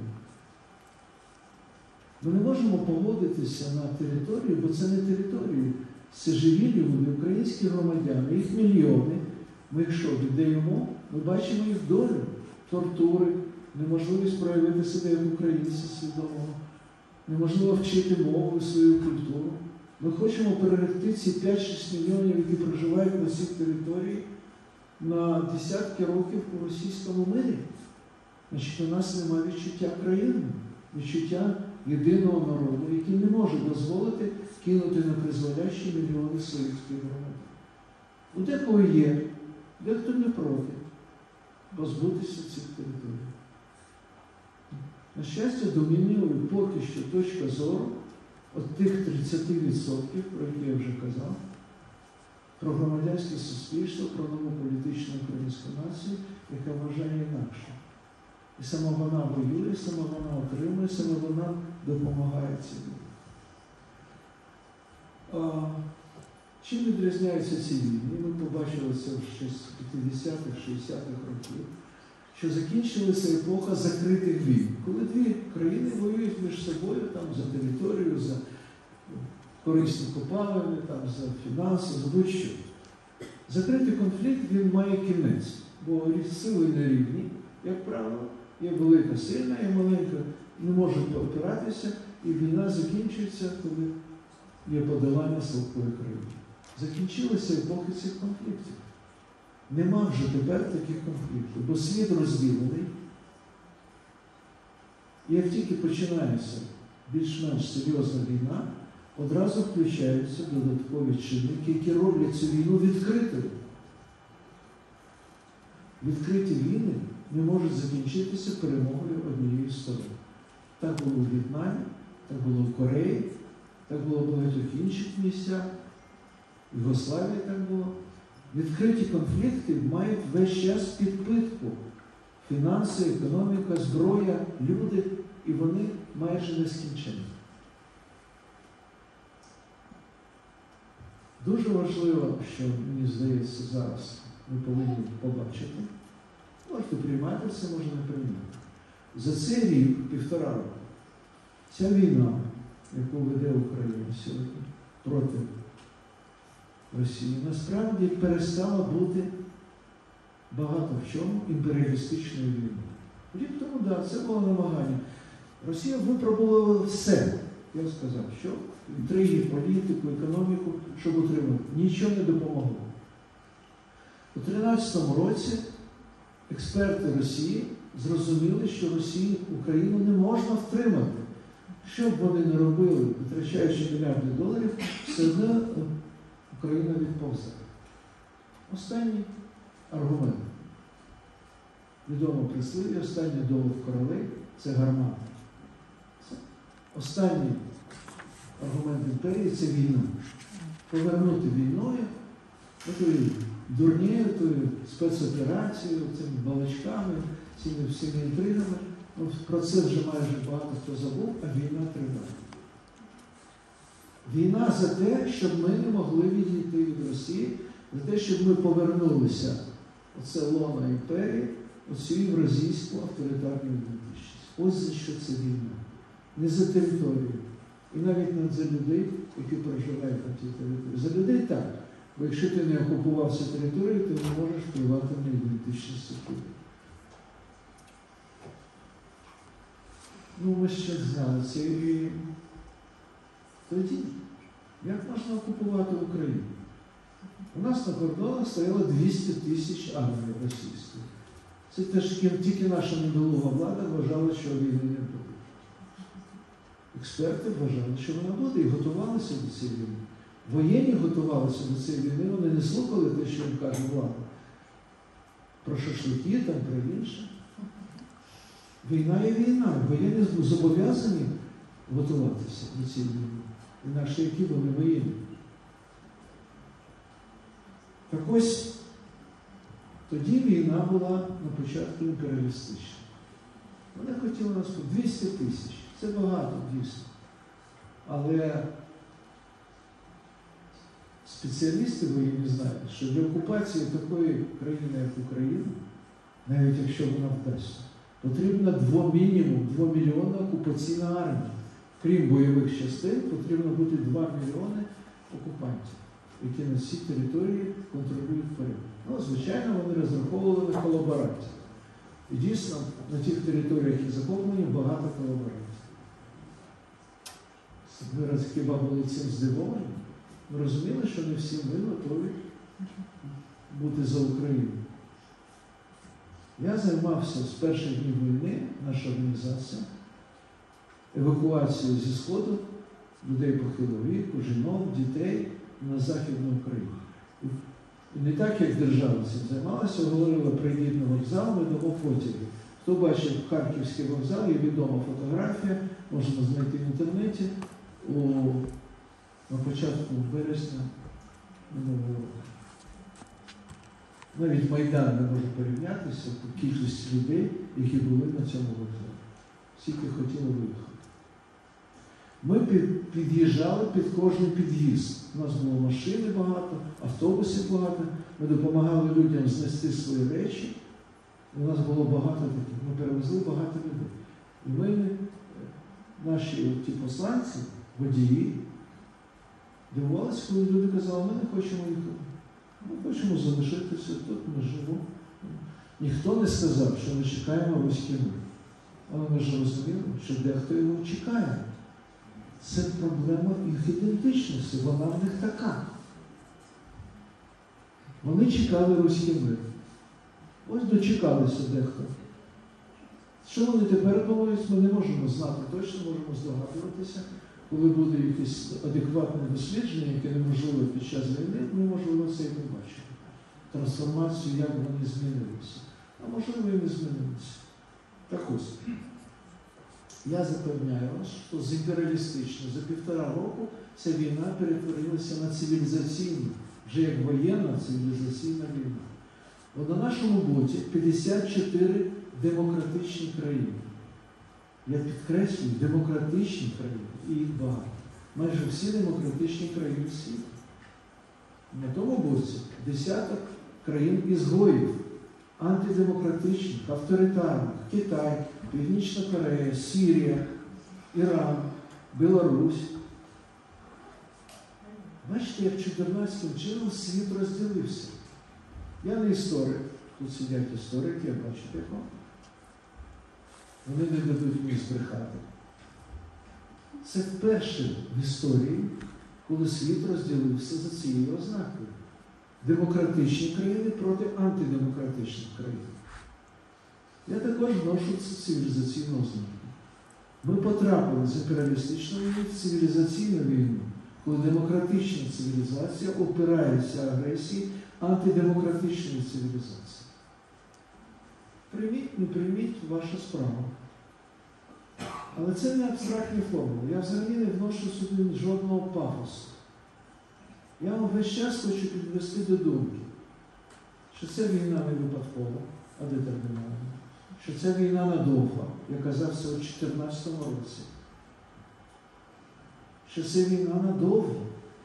Ми не можемо погодитися на територію, бо це не територія. Це живі люди, українські громадяни, їх мільйони. Ми їх що, віддаємо? Ми бачимо їх долю, тортури, неможливість проявити себе як українця свідомого, неможливо вчити мову, свою культуру. Ми хочемо переректи ці 5-6 мільйонів, які проживають на цій території, на десятки років у російському мирі. Значить, у нас немає відчуття країни, відчуття єдиного народу, який не може дозволити кинути на призволящі мільйони своїх співгромадян. У декого є, дехто не проти позбутися цих територій. На щастя, домінує поки що точка зору от тих 30%, про які я вже казав, про громадянське суспільство, про нову політичну українську націю, яка вважає інакше. І саме вона воює, саме вона отримує, саме вона допомагає цій війні. Чим відрізняються ці війни? Ми побачили це в 50-х, 60-х років, що закінчилася епоха закритих війн. Коли дві країни воюють між собою там, за територію, за корисні копалини, там, за фінанси, за будь-що. Закритий конфлікт, він має кінець, бо сили не рівні, як правило. Є велика сильна, є маленька, не може опиратися, і війна закінчується, коли є подолання слабкої країни. Закінчилися епохи цих конфліктів. Нема вже тепер таких конфліктів, бо світ розділений. І як тільки починається більш-менш серйозна війна, одразу включаються додаткові чинники, які роблять цю війну відкритою. Відкриті війни не можуть закінчитися перемогою однієї сторони. Так було у В'єтнамі, так було в Кореї, так було в багатьох інших місцях, в Югославії так було. Відкриті конфлікти мають весь час підпитку. Фінанси, економіка, зброя, люди, і вони майже нескінченні. Дуже важливо, що, мені здається, зараз ми повинні побачити. Можете приймати це, можна не приймати. За цей рік, 1,5 року, ця війна, яку веде Україна сьогодні проти Росії, насправді перестала бути багато в чому імперіалістичною війною. Рік тому, так, це було намагання. Росія випробувала все. Я сказав, що інтриги, політику, економіку, щоб утримати. Нічого не допомогло. У 2013 році експерти Росії зрозуміли, що Україну не можна втримати. Що б вони не робили, витрачаючи мільярди доларів, все одно Україна відповзе. Останній аргумент. Відомо прислів'я, останній довод королей – це гармата. Останній аргумент імперії – це війна. Повернути війною, тою дурнею, тою спецоперацією, цими балачками, цими всіми інтригами. Про це вже майже багато хто забув, а війна триває. Війна за те, щоб ми не могли відійти від Росії, за те, щоб ми повернулися в це лоно імперії, оцю євразійську авторитарну ідентичність. Ось за що це війна. Не за територію. І навіть не за людей, які проживають на тій території. За людей так. Бо якщо ти не окупував цю територію, ти не можеш впливати на ідентичність людей. Ну, ми ще знали це. І тоді, як можна окупувати Україну? У нас на кордонах стояло 200 тисяч армій російської. Це теж тільки наша недолуга влада вважала, що війни не буде. Експерти вважали, що вона буде, і готувалися до цієї війни. Воєнні готувалися до цієї війни, вони не слухали те, що їм каже влада. Про шашлики, там, про інше. Війна є війна. Воєнні зобов'язані готуватися до цієї війни. Інакше які вони воєнні. Так ось, тоді війна була на початку імперіалістична. Вони хотіли нас по 200 тисяч. Це багато, дійсно. Але спеціалісти воєнні знають, що для окупації такої країни, як Україна, навіть якщо вона вдасться, потрібна мінімум 2 мільйони окупаційна армія. Крім бойових частин, потрібно бути 2 мільйони окупантів, які на цій території контролюють порядок. Ну, звичайно, вони розраховували на колаборантів. І дійсно, на тих територіях, які захоплені, багато колаборантів. Ми раз хіба були цим здивовані? Ми розуміли, що не всі ми готові бути за Україну. Я займався з перших днів війни, наша організація, евакуацією зі Сходу людей похилого віку, жінок, дітей на Західну Україну. І не так, як держава цим займалася, говорила, прийдіть на вокзал, ми дамо потяги. Хто бачив Харківський вокзал, є відома фотографія, можна знайти в інтернеті, на початку березня минулого року. Навіть Майдан не може порівнятися по кількості людей, які були на цьому вокзалі. Скільки хотіли виїхати. Ми під'їжджали під кожен під'їзд. У нас було машини багато, автобусів багато. Ми допомагали людям знести свої речі. У нас було багато таких. Ми перевезли багато людей. І ми, наші ті посланці, водії, дивувалися, коли люди казали, ми не хочемо їхати. Ми хочемо залишитися, тут ми живемо. Ніхто не сказав, що ми чекаємо руський мир. Але ми ж розуміли, що дехто його чекає. Це проблема їх ідентичності, вона в них така. Вони чекали руський мир. Ось дочекалися дехто. Що вони тепер думають, ми не можемо знати точно, можемо здогадуватися. Коли буде якесь адекватне дослідження, яке неможливо під час війни, ми, можливо, це і не бачимо. Трансформацію, як вони змінилися. А можливо, і не змінилися. Так ось. Я запевняю вас, що з імперіалістично за 1,5 року ця війна перетворилася на цивілізаційну, вже як воєнна цивілізаційна війна. Бо на нашому боці 54 демократичні країни. Я підкреслюю, демократичні країни, і їх багато. Майже всі демократичні країни світу. На тому боці десяток країн-ізгоїв, антидемократичних, авторитарних, Китай, Північна Корея, Сирія, Іран, Білорусь. Бачите, як 14-м чином світ розділився. Я не історик, тут сидять історики, я бачу такого. Вони не дадуть мені збрехати. Це вперше в історії, коли світ розділився за цією ознакою. Демократичні країни проти антидемократичних країн. Я також вношу цивілізаційну ознаку. Ми потрапили з імперіалістичної війни в цивілізаційну війну, коли демократична цивілізація опирається агресії антидемократичної цивілізації. Прийміть, не прийміть, ваша справа. Але це не абстрактні формули. Я взагалі не вношу сюди жодного пафосу. Я вам весь час хочу підвести до думки, що це війна не випадкова, а детермінована. Що це війна надовга, я казав це у 2014 році. що це війна надовго.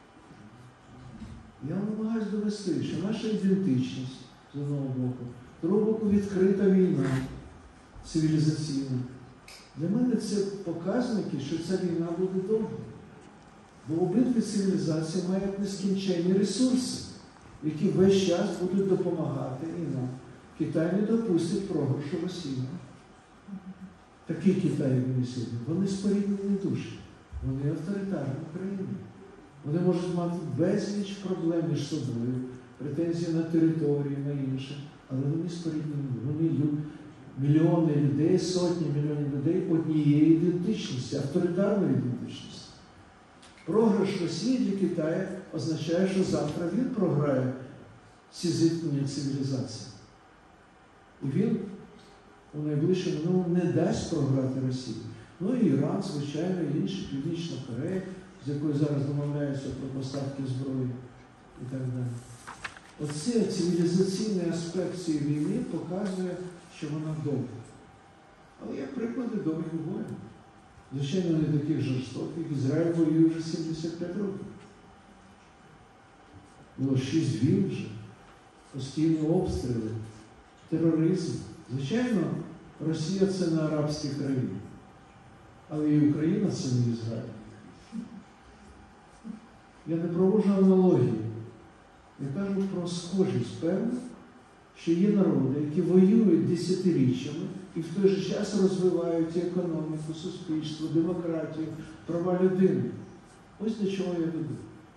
Я намагаюся довести, що наша ідентичність, з одного боку, з другого боку відкрита війна цивілізаційна. Для мене це показники, що ця війна буде довго. Бо обидві цивілізації мають нескінченні ресурси, які весь час будуть допомагати і нам. Китай не допустить програшу Росії. Такий Китай, як він сьогодні. Вони споріднені душі. Вони авторитарні країни. Вони можуть мати безліч проблем між собою, претензії на території, на інше, але вони споріднені. Вони мільйони людей, сотні мільйонів людей однієї ідентичності, авторитарної ідентичності. Програш Росії для Китаю означає, що завтра він програє ці зіткнення цивілізації. І він у найближчому минулому не дасть програти Росії. Ну і Іран, звичайно, і інші, Північна Корея, з якою зараз домовляються про поставки зброї і так далі. Оцей цивілізаційний аспект цієї війни показує, що вона довга. Але є приклади довгих воїн. Звичайно, не таких жорстоких. Ізраїль воює вже 75 років. Було 6 війн вже, постійні обстріли, тероризм. Звичайно, Росія – це не арабські країни. Але і Україна – це не Ізраїль. Я не проводжу аналогії. Я кажу про схожість. Певно, що є народи, які воюють десятиріччями і в той же час розвивають економіку, суспільство, демократію, права людини. Ось до чого я веду.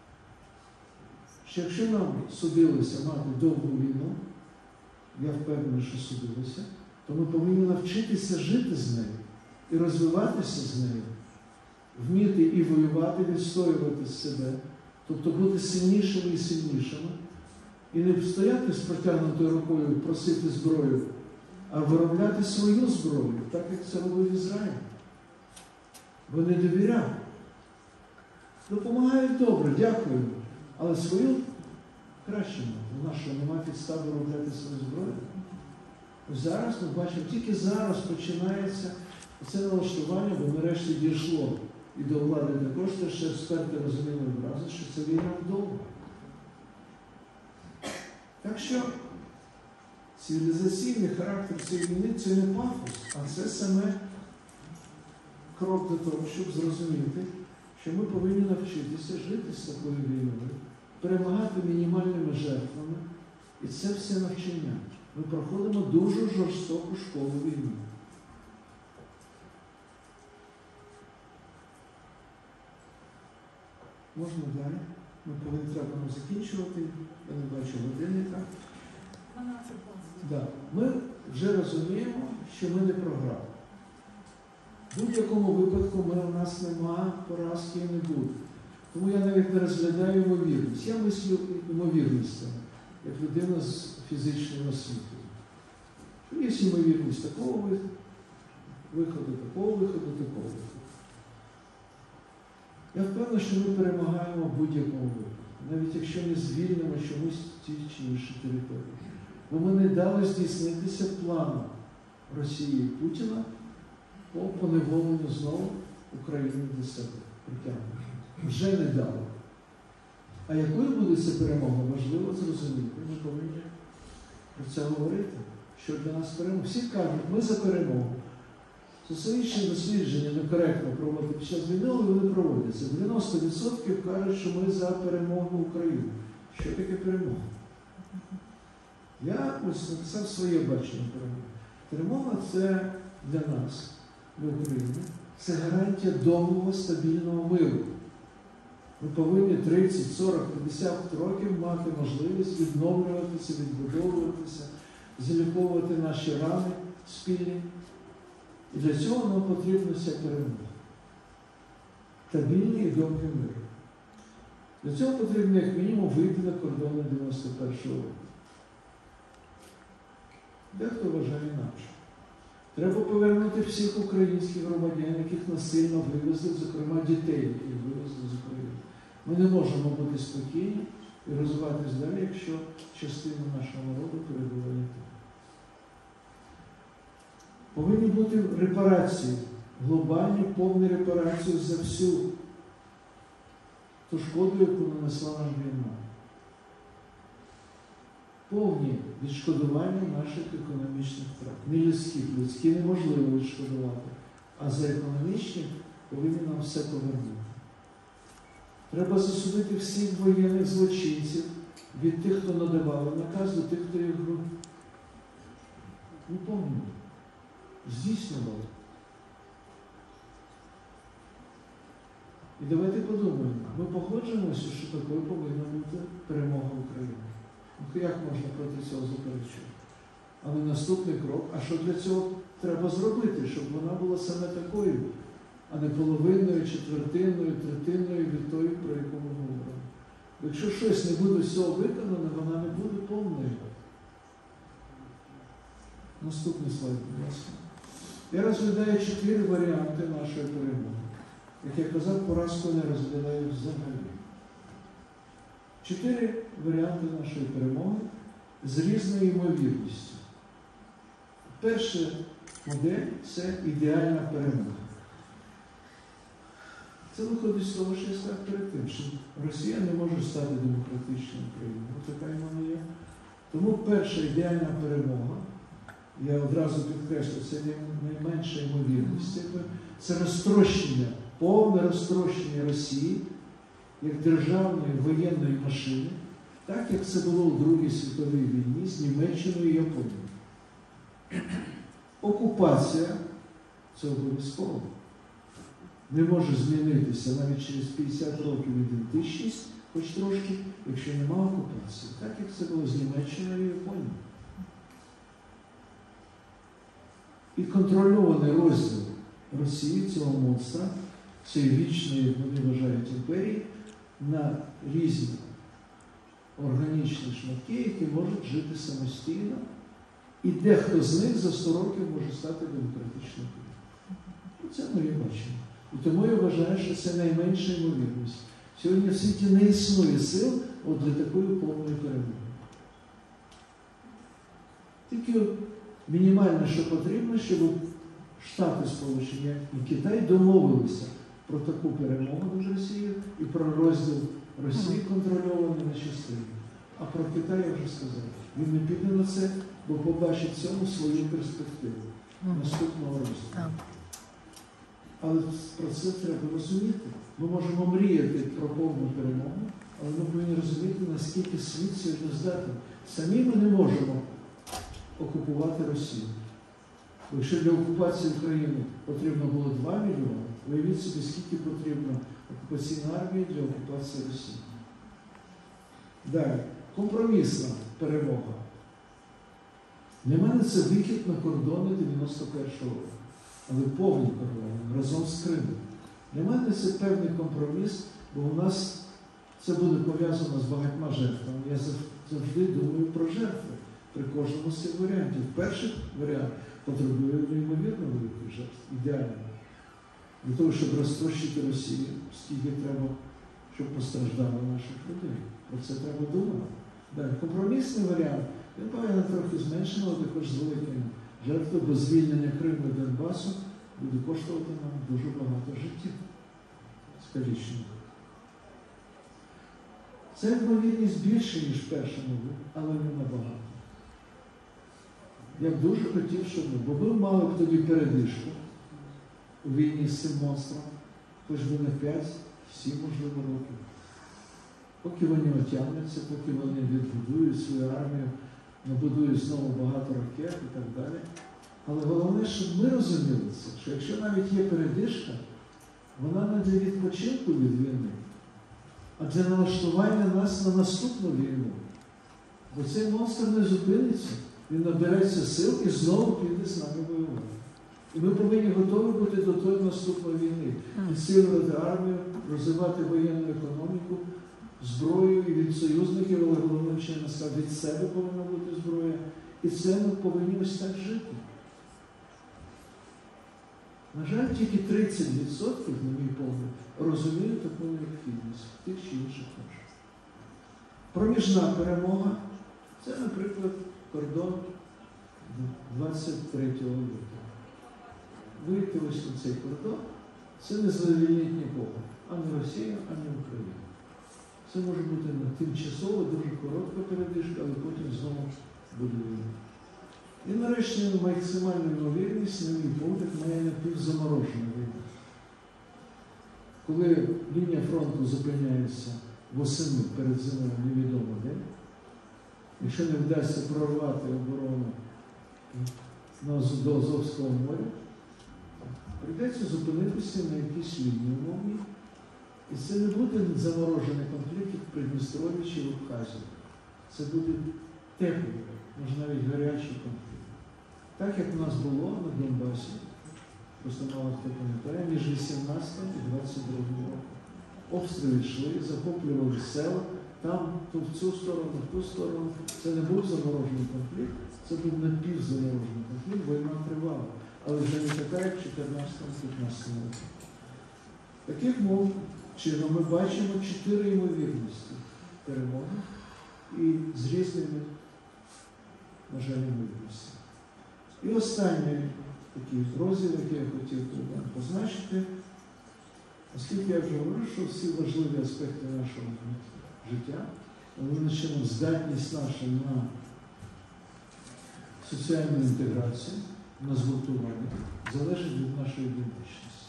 Що якщо нам судилося мати довгу війну, я впевнений, що судилося, то ми повинні навчитися жити з нею і розвиватися з нею, вміти і воювати, відстоювати себе, тобто бути сильнішими і сильнішими, і не стояти з протягнутою рукою, просити зброю, а виробляти свою зброю, так як це робив Ізраїль. Бо не довіряв. Допомагають добре, дякую, але свою краще мати. У нас що, немає підстав виробляти свою зброю? Ось зараз ми бачимо, тільки зараз починається це налаштування, бо нарешті дійшло і до влади також, те, що експерти розуміли одразу, що це війна вдовго. Так що цивілізаційний характер цієї війни – це не пафос, а це саме крок до того, щоб зрозуміти, що ми повинні навчитися жити з такою війною, перемагати мінімальними жертвами, і це все навчання. Ми проходимо дуже жорстоку школу війни. Можна далі? Ми повинні треба закінчувати. Я не бачу годинника. 12 Да. Ми вже розуміємо, що ми не програли. В будь-якому випадку у нас немає поразки і не буде. Тому я навіть не розглядаю ймовірність. Я мислю ймовірністю, як людина з фізичною освітою. Є ймовірність такого виходу, такого виходу. Я впевнений, що ми перемагаємо в будь-якому випадку, навіть якщо не звільнимо чомусь ті чи інші території. Бо ми не дали здійснитися плану Росії і Путіна по поневоленню знову України до себе притягнути. Вже не дали. А якою буде ця перемога, важливо зрозуміти. Ми повинні про це говорити. Що для нас перемога? Всі кажуть, ми за перемогу. Соціологічні дослідження некоректно проводити під час війни, але вони проводяться. 90% кажуть, що ми за перемогу України. Що таке перемога? Я ось написав своє бачення перемоги. Перемога – це для нас, для України, це гарантія довгого, стабільного миру. Ми повинні 30, 40, 50 років мати можливість відновлюватися, відбудовуватися, заліковувати наші рани спільні. І для цього нам потрібна вся перемога. Стабільний і довгий мир. Для цього потрібно, як мінімум, вийти на кордони 91-го року. Дехто вважає інакше. Треба повернути всіх українських громадян, яких насильно вивезли, зокрема дітей, яких вивезли з України. Ми не можемо бути спокійні і розвиватись далі, якщо частина нашого народу перебуває там. Повинні бути репарації, глобальні, повні репарації за всю ту шкоду, яку нанесла нам війна. Повні відшкодування наших економічних втрат. Не людських. Людські неможливо відшкодувати. А за економічні повинні нам все повернути. Треба засудити всіх воєнних злочинців, від тих, хто надавали наказ, до тих, хто їх виконував, здійснював. І давайте подумаємо, ми погоджуємося, що такою повинна бути перемога України. Ну, як можна проти цього заперечувати? Але наступний крок, а що для цього треба зробити, щоб вона була саме такою, а не половинною, четвертинною, третинною від тої, про яку ми говоримо. Якщо щось не буде з цього виконано, вона не буде повною. Наступний слайд, будь ласка. Я розглядаю 4 варіанти нашої перемоги. Як я казав, поразку не розглядаю взагалі. 4 варіанти нашої перемоги з різною ймовірністю. Перша модель – це ідеальна перемога. Це виходить з того, що я сказав перед тим, що Росія не може стати демократичною країною. Ось така вона є. Тому перша ідеальна перемога, я одразу підкреслю, це найменша ймовірність. Це розтрощення, повне розтрощення Росії як державної воєнної машини, так як це було у Другій світовій війні з Німеччиною і Японією. Окупація – це обов'язково. Не може змінитися навіть через 50 років ідентичність, хоч трошки, якщо немає окупації. Так як це було з Німеччиною і Японією. І контрольований розділ Росії, цього монстра, цієї вічної, як вони вважають, імперії, на різні органічні шматки, які можуть жити самостійно, і дехто з них за 100 років може стати демократичною країною. Це моє бачення. І тому я вважаю, що це найменша ймовірність. Сьогодні в світі не існує сил для такої повної перемоги. Тільки мінімальне, що потрібно, щоб Штати Сполучені і Китай домовилися про таку перемогу над Росією і про розділ Росії контрольований на частини. А про Китай я вже сказав. Він не піде на це, бо побачить в цьому свою перспективу наступного розділу. Але про це треба розуміти. Ми можемо мріяти про повну перемогу, але ми повинні розуміти, наскільки світ сьогодні здатний. Самі ми не можемо окупувати Росію. Якщо для окупації України потрібно було 2 мільйони, уявіть собі, скільки потрібно окупаційної армії для окупації Росії. Далі. Компромісна перемога. Для мене це вихід на кордони 91-го року. Але повний кордон, разом з Кримом. Для мене це певний компроміс, бо у нас це буде пов'язано з багатьма жертвами. Я завжди думаю про жертви при кожному з цих варіантів. Перший варіант потребує неймовірно великих жертв, ідеально. Для того, щоб розтрощити Росію, скільки треба, щоб постраждало наших людей. Про це треба думати. Далі, компромісний варіант, він повинен трохи зменшено, але також з великими жертвами, бо звільнення Криму і Донбасу буде коштувати нам дуже багато життів. Скалічних. Це ймовірність більше, ніж в першому, але не набагато. Я б дуже хотів, щоб ми, бо ми мали б тоді передишку у війні з цим монстром, хоч би на 5-7, можливо, років. Поки вони отягнуться, поки вони відбудують свою армію, набудують знову багато ракет і так далі. Але головне, щоб ми розуміли це, що якщо навіть є передишка, вона не для відпочинку від війни, а для налаштування нас на наступну війну. Бо цей монстр не зупиниться, він набереться сил і знову піде з нами воювати. І ми повинні готові бути до тої наступної війни. Підсилювати армію, розвивати воєнну економіку, зброю і від союзників, але головним чином від себе повинна бути зброя. І це ми повинні ось так жити. На жаль, тільки 30%, на мій погляд, розуміють таку необхідність в тих чи інших межах. Проміжна перемога – це, наприклад, кордон 23 лютого. Вийти ось на цей кордон – це не задовільнить нікого. Ані Росію, ані Україну. Це може бути тимчасово, дуже коротка передишка, але потім знову буде війна. І нарешті максимальну ймовірність, на мій погляд, має напівзаморожена війна. Коли лінія фронту зупиняється восени перед зимою невідомо де, якщо не вдасться прорвати оборону до Азовського моря, прийдеться зупинитися на якійсь лінії умовній. І це не буде заморожений конфлікт в Придністров'ї чи в Абхазії. Це буде теплий, може навіть гарячий конфлікт. Так, як у нас було на Донбасі, просто мало хто пам'ятає, між 18 і 22 роком. Обстріли йшли, захоплювали села, там, то в цю сторону, в ту сторону. Це не був заморожений конфлікт, це був напівзаморожений конфлікт, війна тривала. Але вже не така, як в 14-15 році. Таких чином ми бачимо 4 ймовірності перемоги і з різними, на жаль, ймовірностями. І останній такий розділ, який я хотів вам позначити, оскільки я вже говорю, що всі важливі аспекти нашого життя, вони чином здатність наша на соціальну інтеграцію, на згуртування, залежить від нашої ідентичності.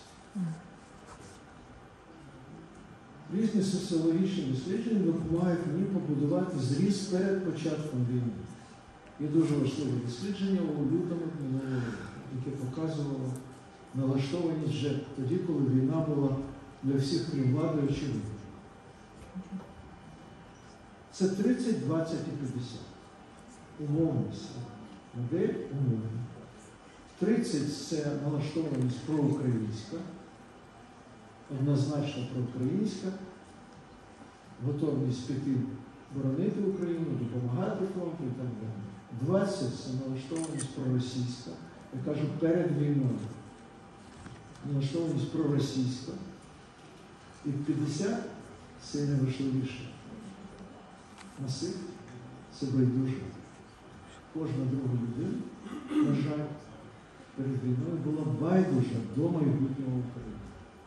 Різні соціологічні дослідження допомагають мені побудувати зріз перед початком війни. Є дуже важливе дослідження у лютому минулого року, яке показувало налаштованість вже тоді, коли війна була для всіх крім влади очевидна. Це 30, 20 і 50. Умовність. Модель умовна. 30 – це налаштованість проукраїнська, однозначно проукраїнська, готовність піти боронити Україну, допомагати фронту і так далі. 20 – це налаштованість проросійська, я кажу перед війною. Налаштованість проросійська. І 50 – це найважливіше. Масив – це байдуже. Кожна друга людина, на жаль, перед війною була байдужа до майбутнього України.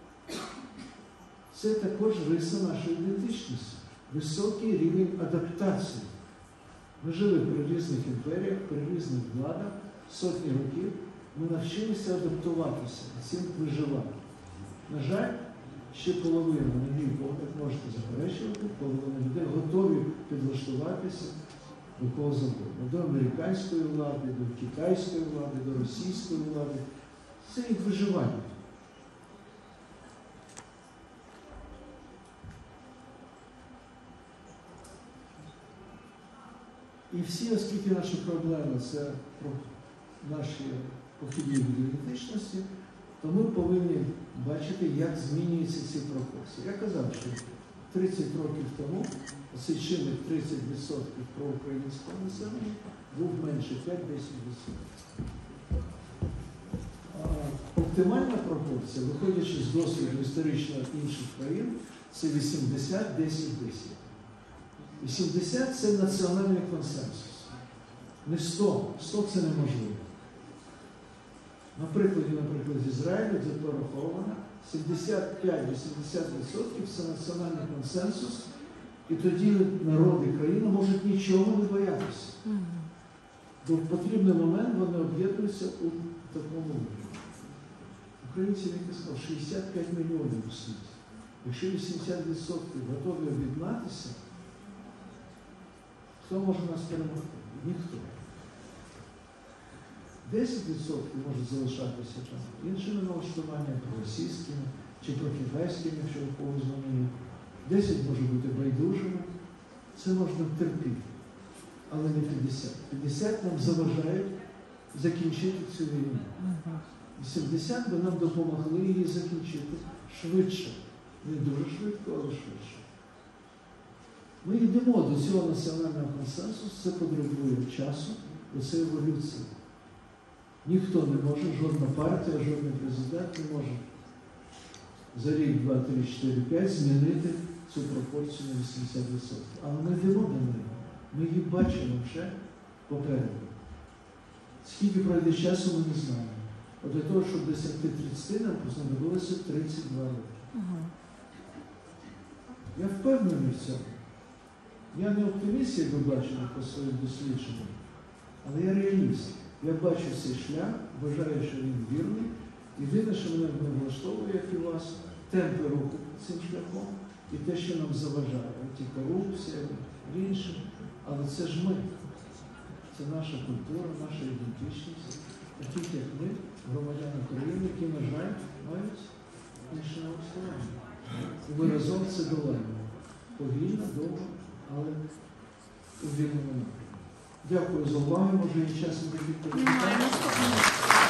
Це також риса нашої ідентичності. Високий рівень адаптації. Ми жили при різних імперіях, при різних владах, сотні років. Ми навчилися адаптуватися, цим виживати. На жаль, ще половина, на мій погляд, можете заперечувати, половина людей готові підлаштуватися до кого завгодно. До американської влади, до китайської влади, до російської влади. Це їх виживання. І всі, оскільки наші проблеми – це про наші похідні від ідентичності, то ми повинні бачити, як змінюються ці пропорції. Я казав, що 30 років тому цей чинник 30% проукраїнського населення був менше 5-10%. Оптимальна пропорція, виходячи з досвіду історично інших країн, це 80-10-10. 80 – це національний консенсус. Не 100. 100 – це неможливо. На прикладі, наприклад, з Ізраїлю, де пораховано, 75-80% – це національний консенсус, і тоді народи країни можуть нічого не боятися. Бо в потрібний момент вони об'єднуються у такому вигляді. Українці, як я сказав, 65 мільйонів у світі. Якщо 80% готові об'єднатися, хто може нас перемогти? Ніхто. 10% може залишатися там іншими налаштуваннями, проросійськими чи прокитайськими, якщо у когось вони є. 10 може бути байдужими. Це можна терпіти. Але не 50. 50 нам заважають закінчити цю війну. 80 би нам допомогли її закінчити швидше. Не дуже швидко, але швидше. Ми йдемо до цього національного консенсусу, це потребує часу, до цієї еволюції. Ніхто не може, жодна партія, жодний президент не може за рік, 2, 3, 4, 5 змінити цю пропорцію на 80%. Але ми йдемо до неї. Ми її бачимо вже попереду. Скільки пройде часу, ми не знаємо. От для того, щоб досягти 30, нам знадобилося 32 роки. Я впевнений в цьому. Я не оптиміст, як ви бачите, по своїм дослідженням, але я реаліст. Я бачу цей шлях, вважаю, що він вірний. Єдине, що мене не влаштовує, як і вас, темпи руху цим шляхом і те, що нам заважає. Ті корупція, інше. Але це ж ми. Це наша культура, наша ідентичність. Такі, як ми, громадяни України, які, на жаль, мають інше налаштування. І ми разом це долаємо. Повільно, довго, але у вільному напрямку. Дякую за увагу. Може, і часом Немає наступного.